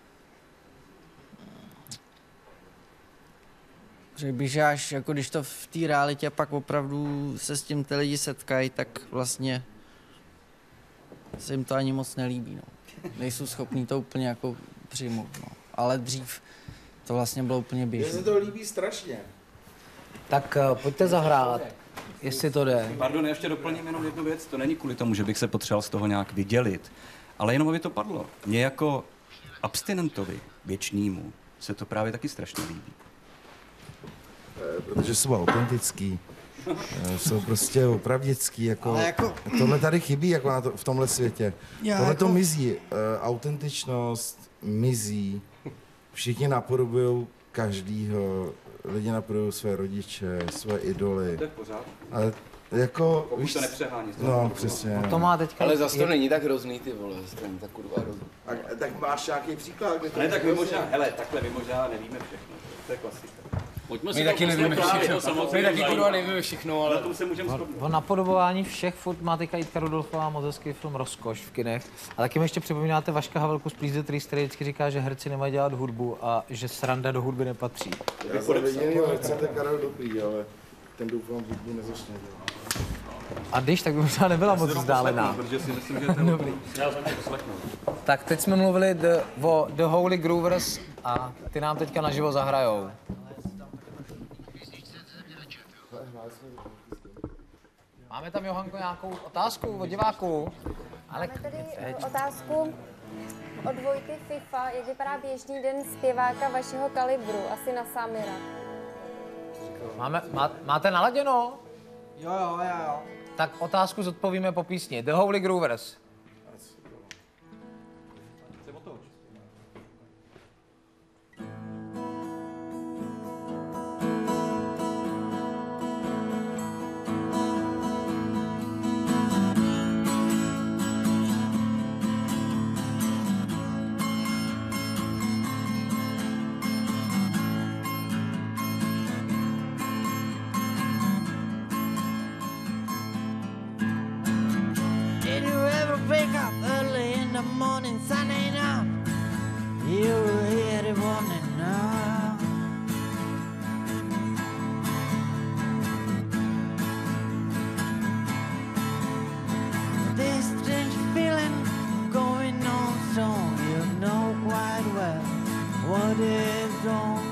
Řekl bych, že až jako když to v té realitě pak opravdu se s tím ty lidi setkají, tak vlastně se jim to ani moc nelíbí, no. Nejsou schopní to úplně jako přijmout, no. Ale dřív to vlastně bylo úplně běžné. Mně se to líbí strašně. Tak uh, pojďte zahrát, jestli to jde. Pardon, já ještě doplním jenom jednu věc. To není kvůli tomu, že bych se potřeboval z toho nějak vydělit, ale jenom aby to padlo. Mně jako abstinentovi věčnýmu se to právě taky strašně líbí. Protože jsou autentický. Jsou prostě opravdický, jako, jako... tohle tady chybí jako na to, v tomhle světě. Já tohle jako... to mizí, uh, autentičnost mizí, všichni napodobují každýho, lidi napodobují své rodiče, své idoly. To je pořád. Ale jako, pokud víš, to nepřehání. No, přesně. No. To má teďka... Ale zase to není tak hrozný, ty vole, to není tak kurva hrozný. A, tak máš nějaký příklad, kde to Ne, tak my možná, hele, takhle my možná nevíme všechno. To je klasika. Pojďme si taky nevíme všechno. My taky kurva nevíme všechno, ale... Na tom se můžeme shodnout. O napodobování všech furt má teďka Jitka Rudolfová moc hezký film Rozkoš v kinech. A taky mi ještě připomínáte Vaška Havelku z Please the Trees, který vždycky říká, že herci nemají dělat hudbu a že sranda do hudby nepatří. Já jsem jediný herce, ten Karel Dobrý, ale ten doufám hudbu nezačne dělat. A když, tak by možná nebyla moc vzdálená. Protože si myslím, že ten... Dobrý. Já jsem to poslechnu. Tak teď jsme mluvili the, o The Holy Groovers a ty nám teďka naživo zahrajou. Máme tam, Johanko, nějakou otázku od diváků? Ale Máme tady otázku od Vojty FIFA. Jak vypadá běžný den zpěváka vašeho kalibru? Asi na Samira. Máme, má, máte naladěno? Jo, jo, jo, jo. Tak otázku zodpovíme po písni. The Holy Groovers. Did you ever wake up early in the morning, sunning up? You hear the warning now. This strange feeling going on strong, you know quite well what is wrong.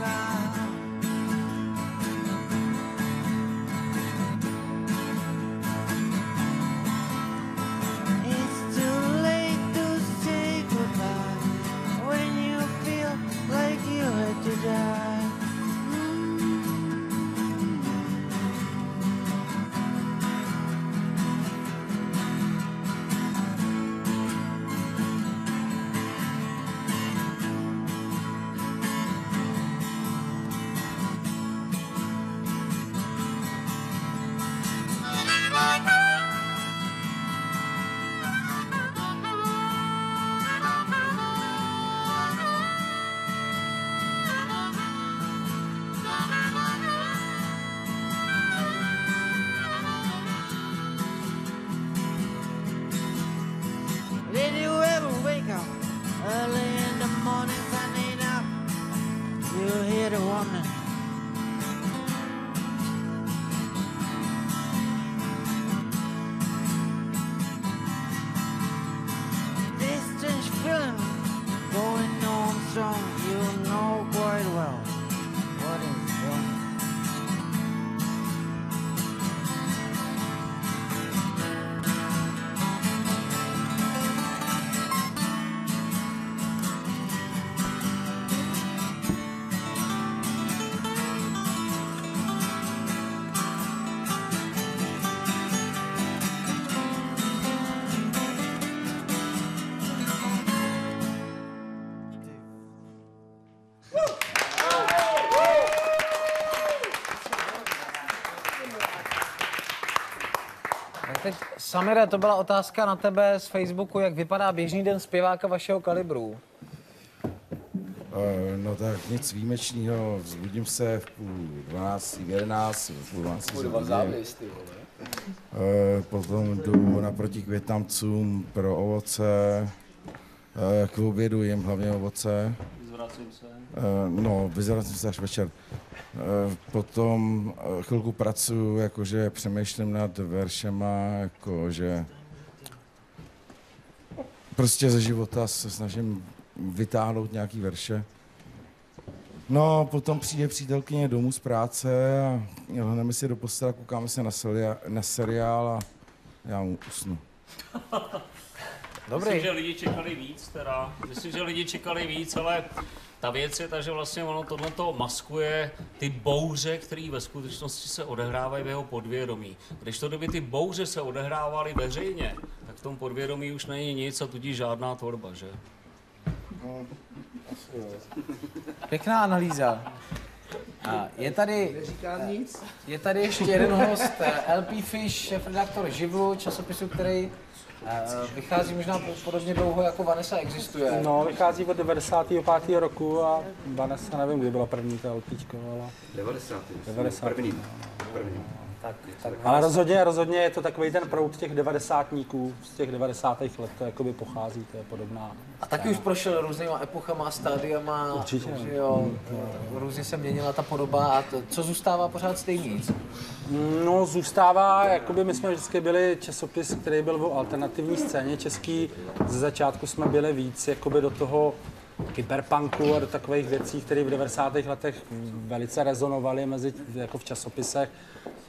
It's too late to say goodbye when you feel like you had to die. Did you ever wake up early in the morning, sunning up? You hear the warning. This strange feeling going on strong, you know quite well what is wrong. Tak teď, Samire, to byla otázka na tebe z Facebooku, jak vypadá běžný den zpěváka vašeho kalibru. Eh, No tak nic výjimečného, vzbudím se v půl dvanácti, v jedenácti, v půl dvanácti. Kurva, závis, ty vole. Eh, Potom jdu naproti k Větnamcům pro ovoce, eh, k obědu jim hlavně ovoce. Zvracím se. Eh, No, vyzvracím se až večer. Eh, Potom eh, chvilku pracuji, jakože přemýšlím nad veršema, jakože prostě ze života se snažím vytáhnout nějaký verše. No, potom přijde přítelkyně domů z práce a lehneme si do postele, koukáme se na, seria, na seriál a já mu usnu. Dobrý. Myslím, že lidi čekali víc, teda. Myslím, že lidi čekali víc, ale ta věc je ta, že vlastně ono tohleto maskuje ty bouře, které ve skutečnosti se odehrávají v jeho podvědomí. Když to kdyby ty bouře se odehrávaly veřejně, tak v tom podvědomí už není nic a tudíž žádná tvorba, že? No, Pěkná analýza. A je tady, je tady ještě jeden host, L P Fish, šéfredaktor Živlu, časopisu, který eh, vychází možná podobně dlouho, jako Vanessa existuje. No, vychází od devadesátého pátého roku a Vanessa, nevím, kdy byla první ta LPčko, ale... devadesátý. devadesátý. První. První. Tak, tak Ale rozhodně, rozhodně je to takový ten proud těch devadesátníků z těch devadesátých let, to jakoby pochází, to je podobná. A taky už prošel různýma epochama, stádiama, Určitě. že jo, různě se měnila ta podoba a to, co zůstává pořád stejný? No, zůstává, jakoby my jsme vždycky byli časopis, který byl o alternativní scéně český. Ze začátku jsme byli víc jakoby do toho kyberpunku a do takových věcí, které v devadesátých letech velice rezonovaly mezi, jako v časopisech.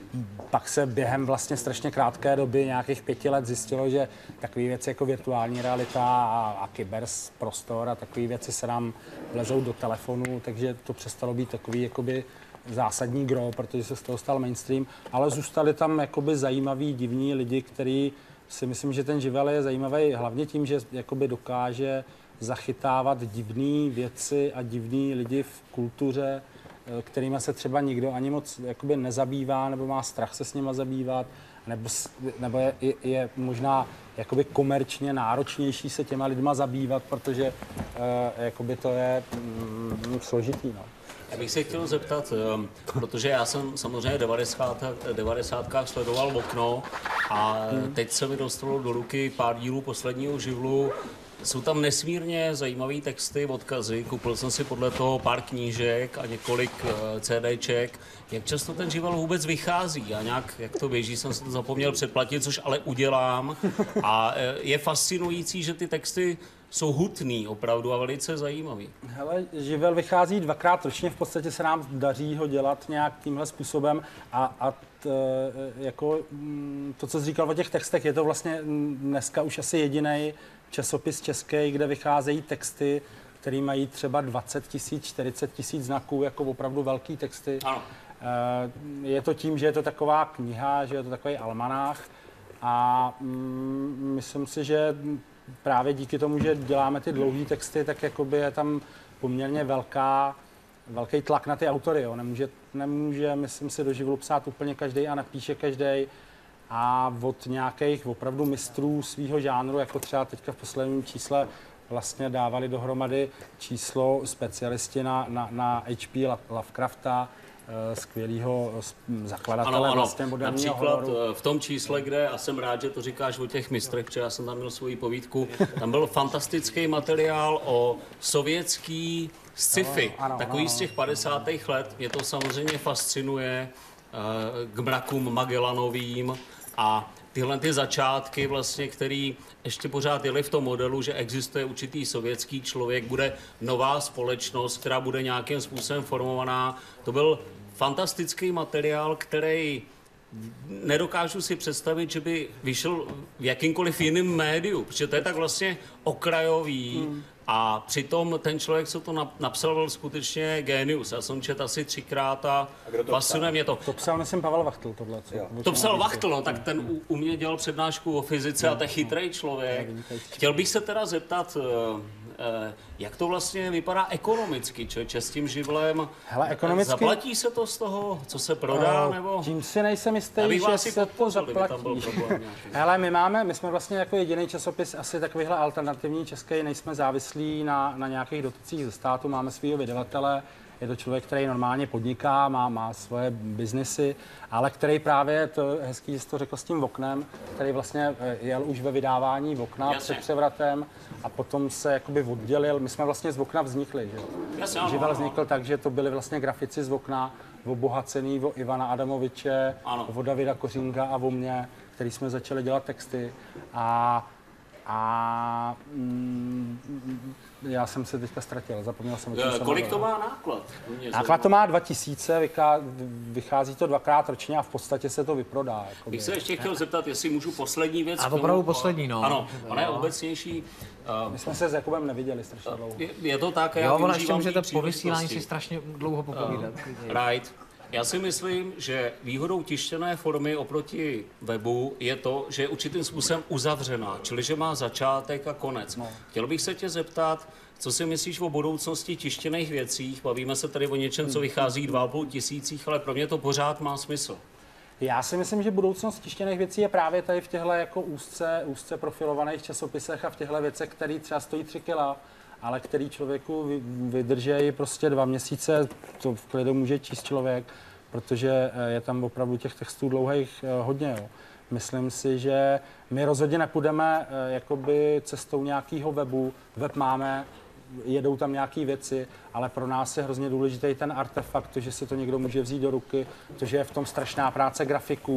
pak se během vlastně strašně krátké doby, nějakých pěti let, zjistilo, že takové věci jako virtuální realita a, a kyberprostor a takové věci se nám vlezou do telefonu, takže to přestalo být takový jakoby zásadní gro, protože se z toho stal mainstream, ale zůstali tam jakoby zajímaví, divní lidi, kteří si myslím, že ten živel je zajímavý hlavně tím, že jakoby dokáže zachytávat divné věci a divní lidi v kultuře, kterými se třeba nikdo ani moc jakoby nezabývá, nebo má strach se s nima zabývat, nebo, nebo je, je, je možná jakoby komerčně náročnější se těma lidma zabývat, protože uh, jakoby to je mm, složitý. No. Já bych se chtěl zeptat, protože já jsem samozřejmě v devadesátkách sledoval Okno a teď se mi dostalo do ruky pár dílů posledního živlu. Jsou tam nesmírně zajímavé texty, odkazy. Koupil jsem si podle toho pár knížek a několik CDček. Jak často ten živel vůbec vychází? A nějak, jak to běží, jsem si to zapomněl předplatit, což ale udělám. A je fascinující, že ty texty jsou hutný opravdu a velice zajímavý. Hele, živel vychází dvakrát ročně, v podstatě se nám daří ho dělat nějak tímhle způsobem a, a t, jako to, co jsi říkal o těch textech, je to vlastně dneska už asi jediný časopis český, kde vycházejí texty, které mají třeba dvacet tisíc, čtyřicet tisíc znaků, jako opravdu velký texty. Ano. Je to tím, že je to taková kniha, že je to takový almanách a mm, myslím si, že právě díky tomu, že děláme ty dlouhé texty, tak jakoby je tam poměrně velká, velký tlak na ty autory. Jo. Nemůže, nemůže, myslím si, do živlu psát úplně každý a napíše každý. A od nějakých opravdu mistrů svého žánru, jako třeba teďka v posledním čísle vlastně dávali dohromady číslo specialisti na, na, na H P Lovecrafta, skvělého zakladatele ano, ano. vlastně moderního Například hororu. v tom čísle, kde, a jsem rád, že to říkáš o těch mistrech, protože já jsem tam měl svoji povídku, tam byl fantastický materiál o sovětský sci-fi, Ano, ano, takový ano. z těch padesátých let. Mě to samozřejmě fascinuje k mrakům Magellanovým a tyhle ty začátky, vlastně, který ještě pořád jeli v tom modelu, že existuje určitý sovětský člověk, bude nová společnost, která bude nějakým způsobem formovaná. To byl fantastický materiál, který nedokážu si představit, že by vyšel v jakýmkoliv jiném médiu, protože to je tak vlastně okrajový hmm. a přitom ten člověk, co to napsal, byl skutečně génius. Já jsem četl asi třikrát a fascinuje mě to. To psal, myslím, Pavel Vachtl tohle. Co? To psal Vachtl, no, tak ten u, u mě dělal přednášku o fyzice a to je chytrý člověk. Chtěl bych se teda zeptat, jak to vlastně vypadá ekonomicky, člověče, s tím živlem? Hele, ekonomicky... Zaplatí se to z toho, co se prodá, uh, nebo? Tím si nejsem jistý, že se to zaplatí. Hele, my máme, my jsme vlastně jako jediný časopis, asi takovýhle alternativní český, nejsme závislí na, na nějakých dotacích ze státu, máme svého vydavatele, je to člověk, který normálně podniká, má, má svoje biznesy, ale který právě, to je hezký, že jsi to řekl s tím Oknem, který vlastně jel už ve vydávání Okna před převratem a potom se jakoby oddělil. My jsme vlastně z Okna vznikli, že? Jasně, ano, Živel ano. vznikl tak, že to byli vlastně grafici z Okna, obohacený o Ivana Adamoviče, ano. o Davida Kořínka a o mě, který jsme začali dělat texty a A mm, já jsem se teďka ztratil, zapomněl jsem. E, kolik to má náklad? Náklad to má dva tisíce, vychází to dvakrát ročně a v podstatě se to vyprodá. Jakoby. Bych se ještě chtěl zeptat, jestli můžu poslední věc. A opravdu poslední, no. Ano, ona je obecnější. Uh, My jsme se s Jakubem neviděli strašně dlouho. Je, je to tak, já jo, ona ještě využívám můžete po vysílání si strašně dlouho popovídat. Uh, right. Já si myslím, že výhodou tištěné formy oproti webu je to, že je určitým způsobem uzavřená, čili že má začátek a konec. No. Chtěl bych se tě zeptat, co si myslíš o budoucnosti tištěných věcí? Bavíme se tady o něčem, co vychází dva a půl tisících, ale pro mě to pořád má smysl. Já si myslím, že budoucnost tištěných věcí je právě tady v těchto jako úzce, úzce profilovaných časopisech a v těchto věcech, které třeba stojí tři kila, ale který člověku vydrží prostě dva měsíce, to v klidu může číst člověk, protože je tam opravdu těch textů dlouhých hodně. Jo. Myslím si, že my rozhodně nepůjdeme jakoby cestou nějakého webu. Web máme, jedou tam nějaké věci, ale pro nás je hrozně důležitý ten artefakt, to, že si to někdo může vzít do ruky, to, že je v tom strašná práce grafiků,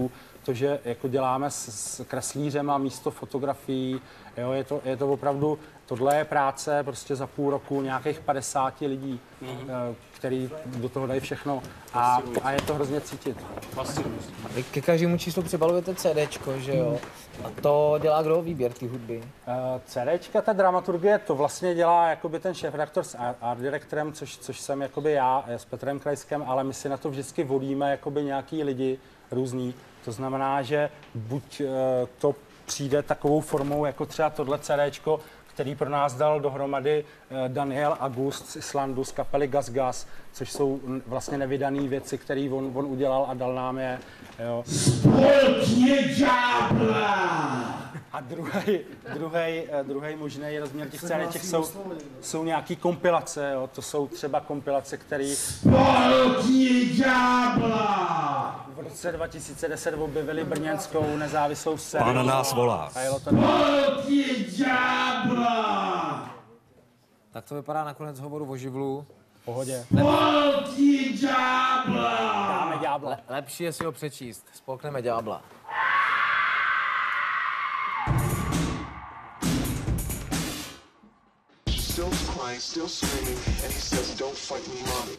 to, že jako děláme s, s kreslířem a místo fotografií, jo, je to, je to opravdu, tohle je práce prostě za půl roku nějakých padesát lidí, mm-hmm. který do toho dají všechno a, a je to hrozně cítit. Vy ke každému číslu přibalujete CDčko, že jo? A to dělá kdo výběr té hudby? Uh, CDčka, ta dramaturgie, to vlastně dělá jakoby ten šéfredaktor s art direktorem, což, což jsem jakoby já s Petrem Krajskem, ale my si na to vždycky volíme jakoby nějaký lidi různý. To znamená, že buď uh, to přijde takovou formou, jako třeba tohle CDčko, který pro nás dal dohromady Daniel August z Islandu z kapely Gas Gas, což jsou vlastně nevydané věci, které on, on udělal a dal nám je. Jo. Spolkně ďábla! A druhý, druhý, druhý možný rozměr těch CDček jsou, jsou nějaký kompilace, jo. To jsou třeba kompilace, které Spolkně ďábla! v roce dva tisíce deset objevili brněnskou nezávislou scénu. Pán nás volá. Spolkně ďábla! Tak to vypadá nakonec hovoru o živlu. V pohodě. Spolkně ďábla! Dáme ďábla. Le- lepší je si ho přečíst. Spolkneme ďábla. Still crying, still screaming, and he says, "Don't fight me, mommy."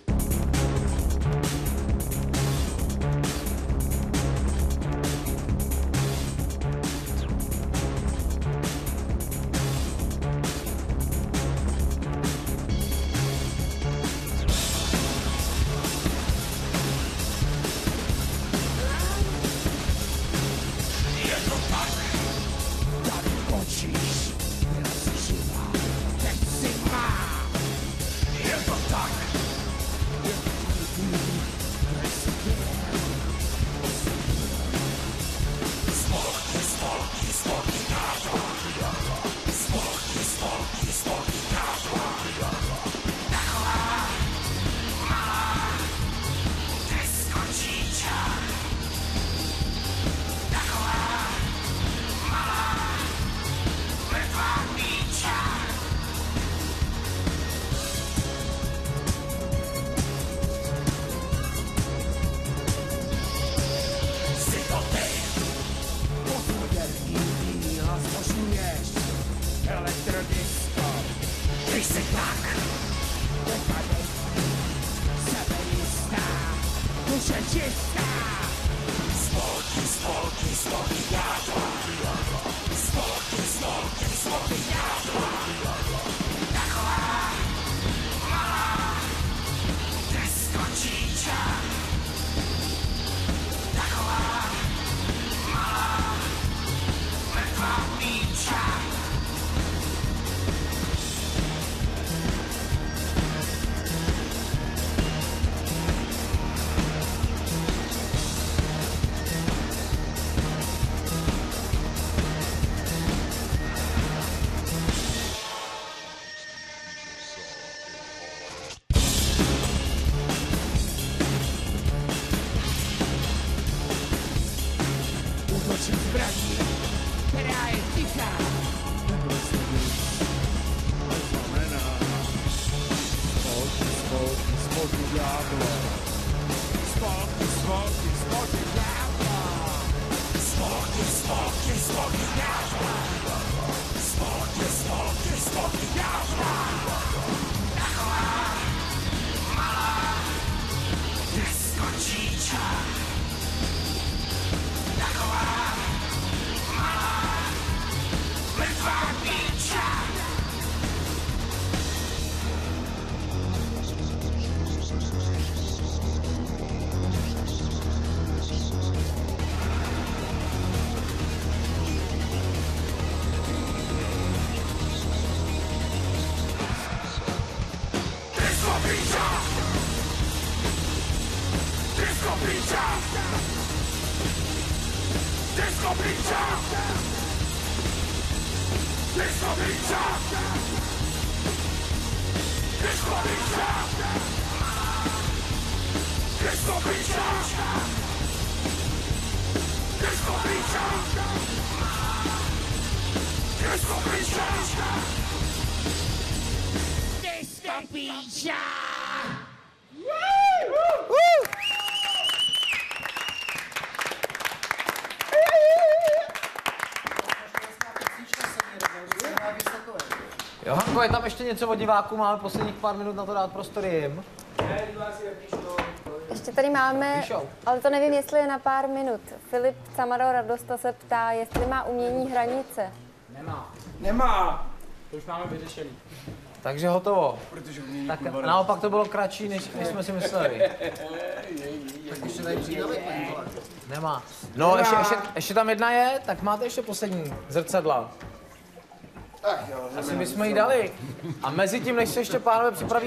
Jako je tam ještě něco od diváků, máme posledních pár minut na to dát prostor jim. Ještě tady máme, ale to nevím, jestli je na pár minut. Filip Camaro Radosta se ptá, jestli má umění hranice. Nemá. Nemá. To už máme vyřešený. Takže hotovo. Tak naopak to bylo kratší, než, než jsme si mysleli. Tak ještě tady přídavek, Nemá. No, ještě, ještě, ještě tam jedna je, tak máte ještě poslední zrcadla. Tak jo. Asi bychom jí dali. A mezi tím, než se ještě pánové připraví...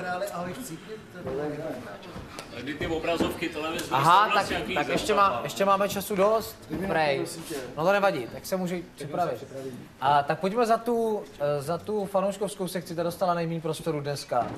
Kdy ty obrazovky televizní. Aha, tak, tak ještě, má, ještě máme času dost. Prej. No to nevadí, tak se může připravit. A tak pojďme za tu, za tu fanouškovskou sekci, ta dostala nejméně prostoru dneska.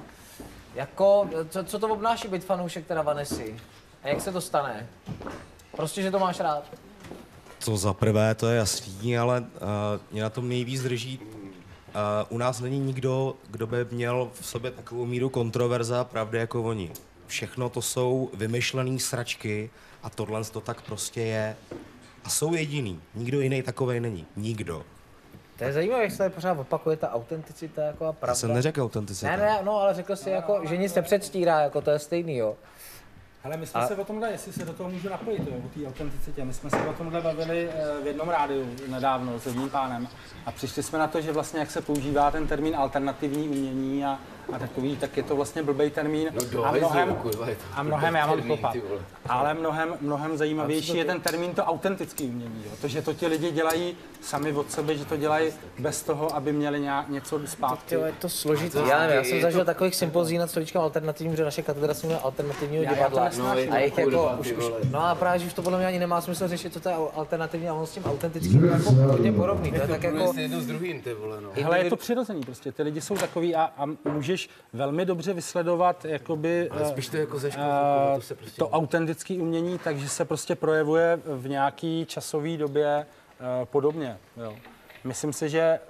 Jako, co, co to obnáší být fanoušek teda Vanessy? A jak se to stane? Prostě, že to máš rád. Co za prvé, to je jasný, ale uh, mě na tom nejvíc drží. Uh, u nás není nikdo, kdo by měl v sobě takovou míru kontroverze a pravdy jako oni. Všechno to jsou vymyšlené sračky a tohle to tak prostě je. A jsou jediný. Nikdo jiný takovej není. Nikdo. To je zajímavé, jak se tady pořád opakuje ta autenticita jako a pravda. Já jsem neřekl autenticita. Ne, ne, no, ale řekl jsi jako, že nic nepředstírá, jako to je stejný, jo. Ale my jsme a... se o tomhle, jestli se do toho můžu napojit, jo, o té autenticitě, my jsme se o tomhle bavili v jednom rádiu nedávno s jedním pánem a přišli jsme na to, že vlastně jak se používá ten termín alternativní umění a, a takový, tak je to vlastně blbej termín no, a mnohem, kurva, a mnohem, já mám klopat, ale mnohem, mnohem zajímavější je ten termín to autentický umění, jo, to, že to ti lidi dělají sami od sebe, že to dělají bez toho, aby měli nějak, něco zpátky. To je to složitý, já nevím, já jsem zažil takových sympozí nad stolíčkem alternativním, že naše katedra se jmenuje alternativního divadla. No, a jich jako, už, už, no a právě, že už to podle mě ani nemá smysl řešit, co to je alternativní a on s tím autentickým jako hodně podobný. To je tak jako... jedno s druhým, ty vole, no. Hele, je to přirozený prostě, ty lidi jsou takový a, a můžeš velmi dobře vysledovat jakoby... Ale spíš to jako ze školy, to se prostě... To autentické umění, takže se prostě projevuje v nějaký časové době uh, podobně, jo. Myslím si, že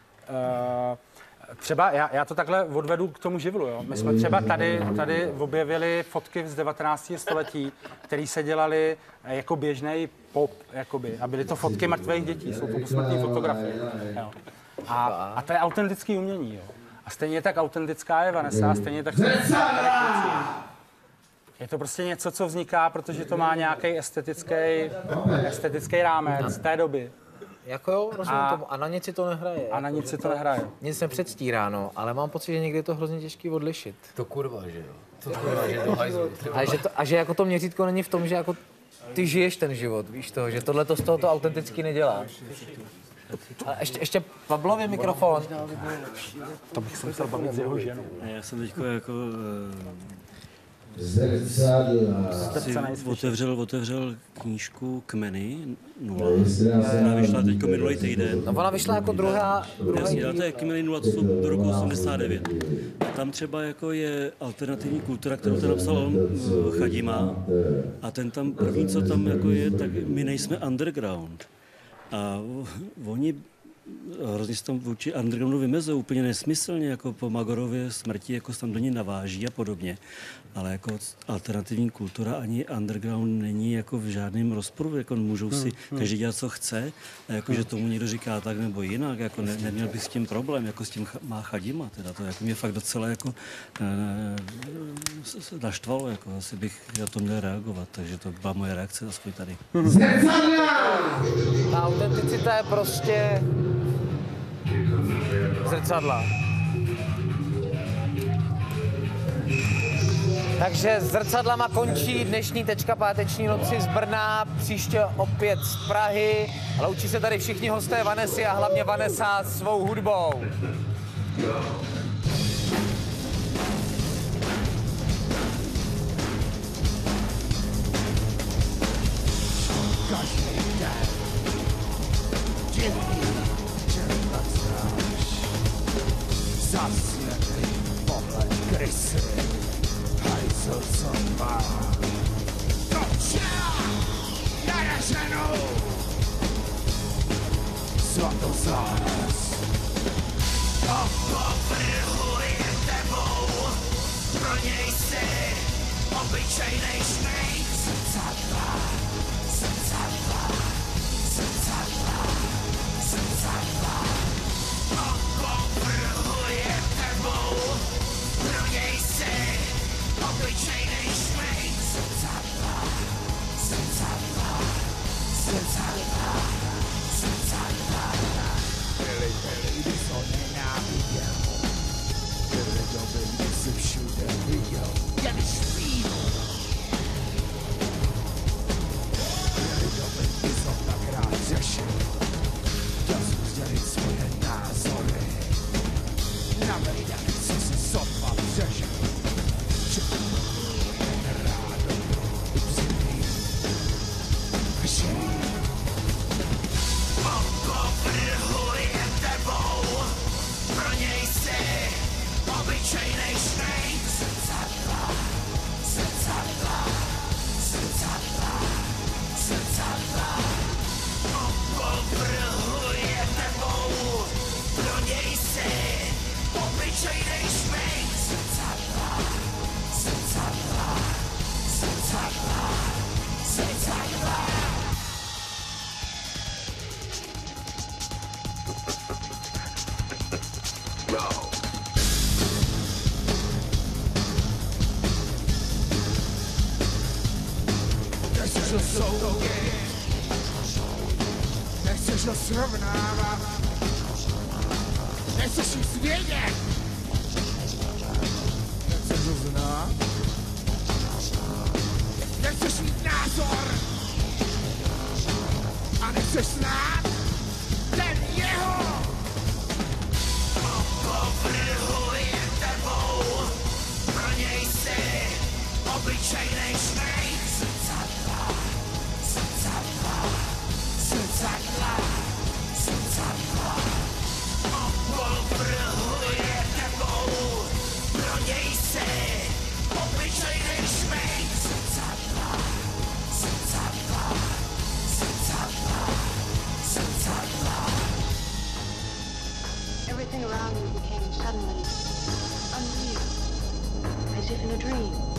uh, třeba, já, já to takhle odvedu k tomu živlu, jo. My jsme třeba tady, tady objevili fotky z devatenáctého století, které se dělaly jako běžný pop, jakoby. A byly to fotky mrtvých dětí, jsou to posmrtné fotografie. Jo. A, a to je autentické umění, jo. A stejně tak autentická je Vanessa, stejně tak... Je to prostě něco, co vzniká, protože to má nějaký estetický, estetický rámec z té doby. Jako jo, rozumím a, tomu. A na nic si to nehraje. A na nic si to nehraje. Nic nepředstírá, no, ale mám pocit, že někdy je to hrozně těžký odlišit. To kurva, že jo. To kurva, že to hajzlu. A že, to, a že jako to měřítko není v tom, že jako ty žiješ ten život, víš to, že tohle to z toho to autenticky nedělá. A ještě, ještě Pavlově mikrofon. To bych se musel bavit s jeho ženou. Já jsem teďko jako... Si otevřel, otevřel knížku Kmeny nula. Ona vyšla teďko minulý týden. No ona vyšla jako druhá... druhá Jasně, ale to je Kmeny nula, to jsou do roku osmdesát devět. Tam třeba jako je alternativní kultura, kterou ten napsal on, Chadima. A ten tam první, co tam jako je, tak my nejsme underground. A oni hrozně se tam vůči undergroundu vymezují úplně nesmyslně, jako po Magorově smrti, jako se tam do ní naváží a podobně. Ale jako alternativní kultura ani underground není jako v žádném rozporu, jako můžou si každý dělat, co chce, a jako, že tomu někdo říká tak nebo jinak, jako ne, neměl bych s tím problém, jako s tím má Chadima, teda to jako mě fakt docela jako ne, naštvalo, jako asi bych na to měl reagovat, takže to byla moje reakce aspoň tady. Ta autenticita je prostě zrcadla. Takže zrcadlama končí dnešní Tečka páteční noci z Brna, příště opět z Prahy. Loučí se tady všichni hosté Vanessy a hlavně Vanessa svou hudbou. Každý den divný, že neznáš zasněný pohled krysy, hajzl, co má do včera naraženou svatozář. To povrhuje tebou, pro něj si obyčejnej šmejk. Zrcadla, zrcadla, zrcadla, zrcadla. To povrhuje nechceš ho soudit, nechceš ho srovnávat, nechceš nic vědět, nechceš ho znát, nechceš mít názor a nechceš znát ten jeho. Opovrhuje tebou, pro něj si obyčejnej šmejk. Zrcadla, zrcadla, zrcadla, zrcadla. Opovrhuje tebou, pro něj si obyčejnej šmejk. Zrcadla, zrcadla, zrcadla, zrcadla. Everything around me became suddenly unreal, as if in a dream.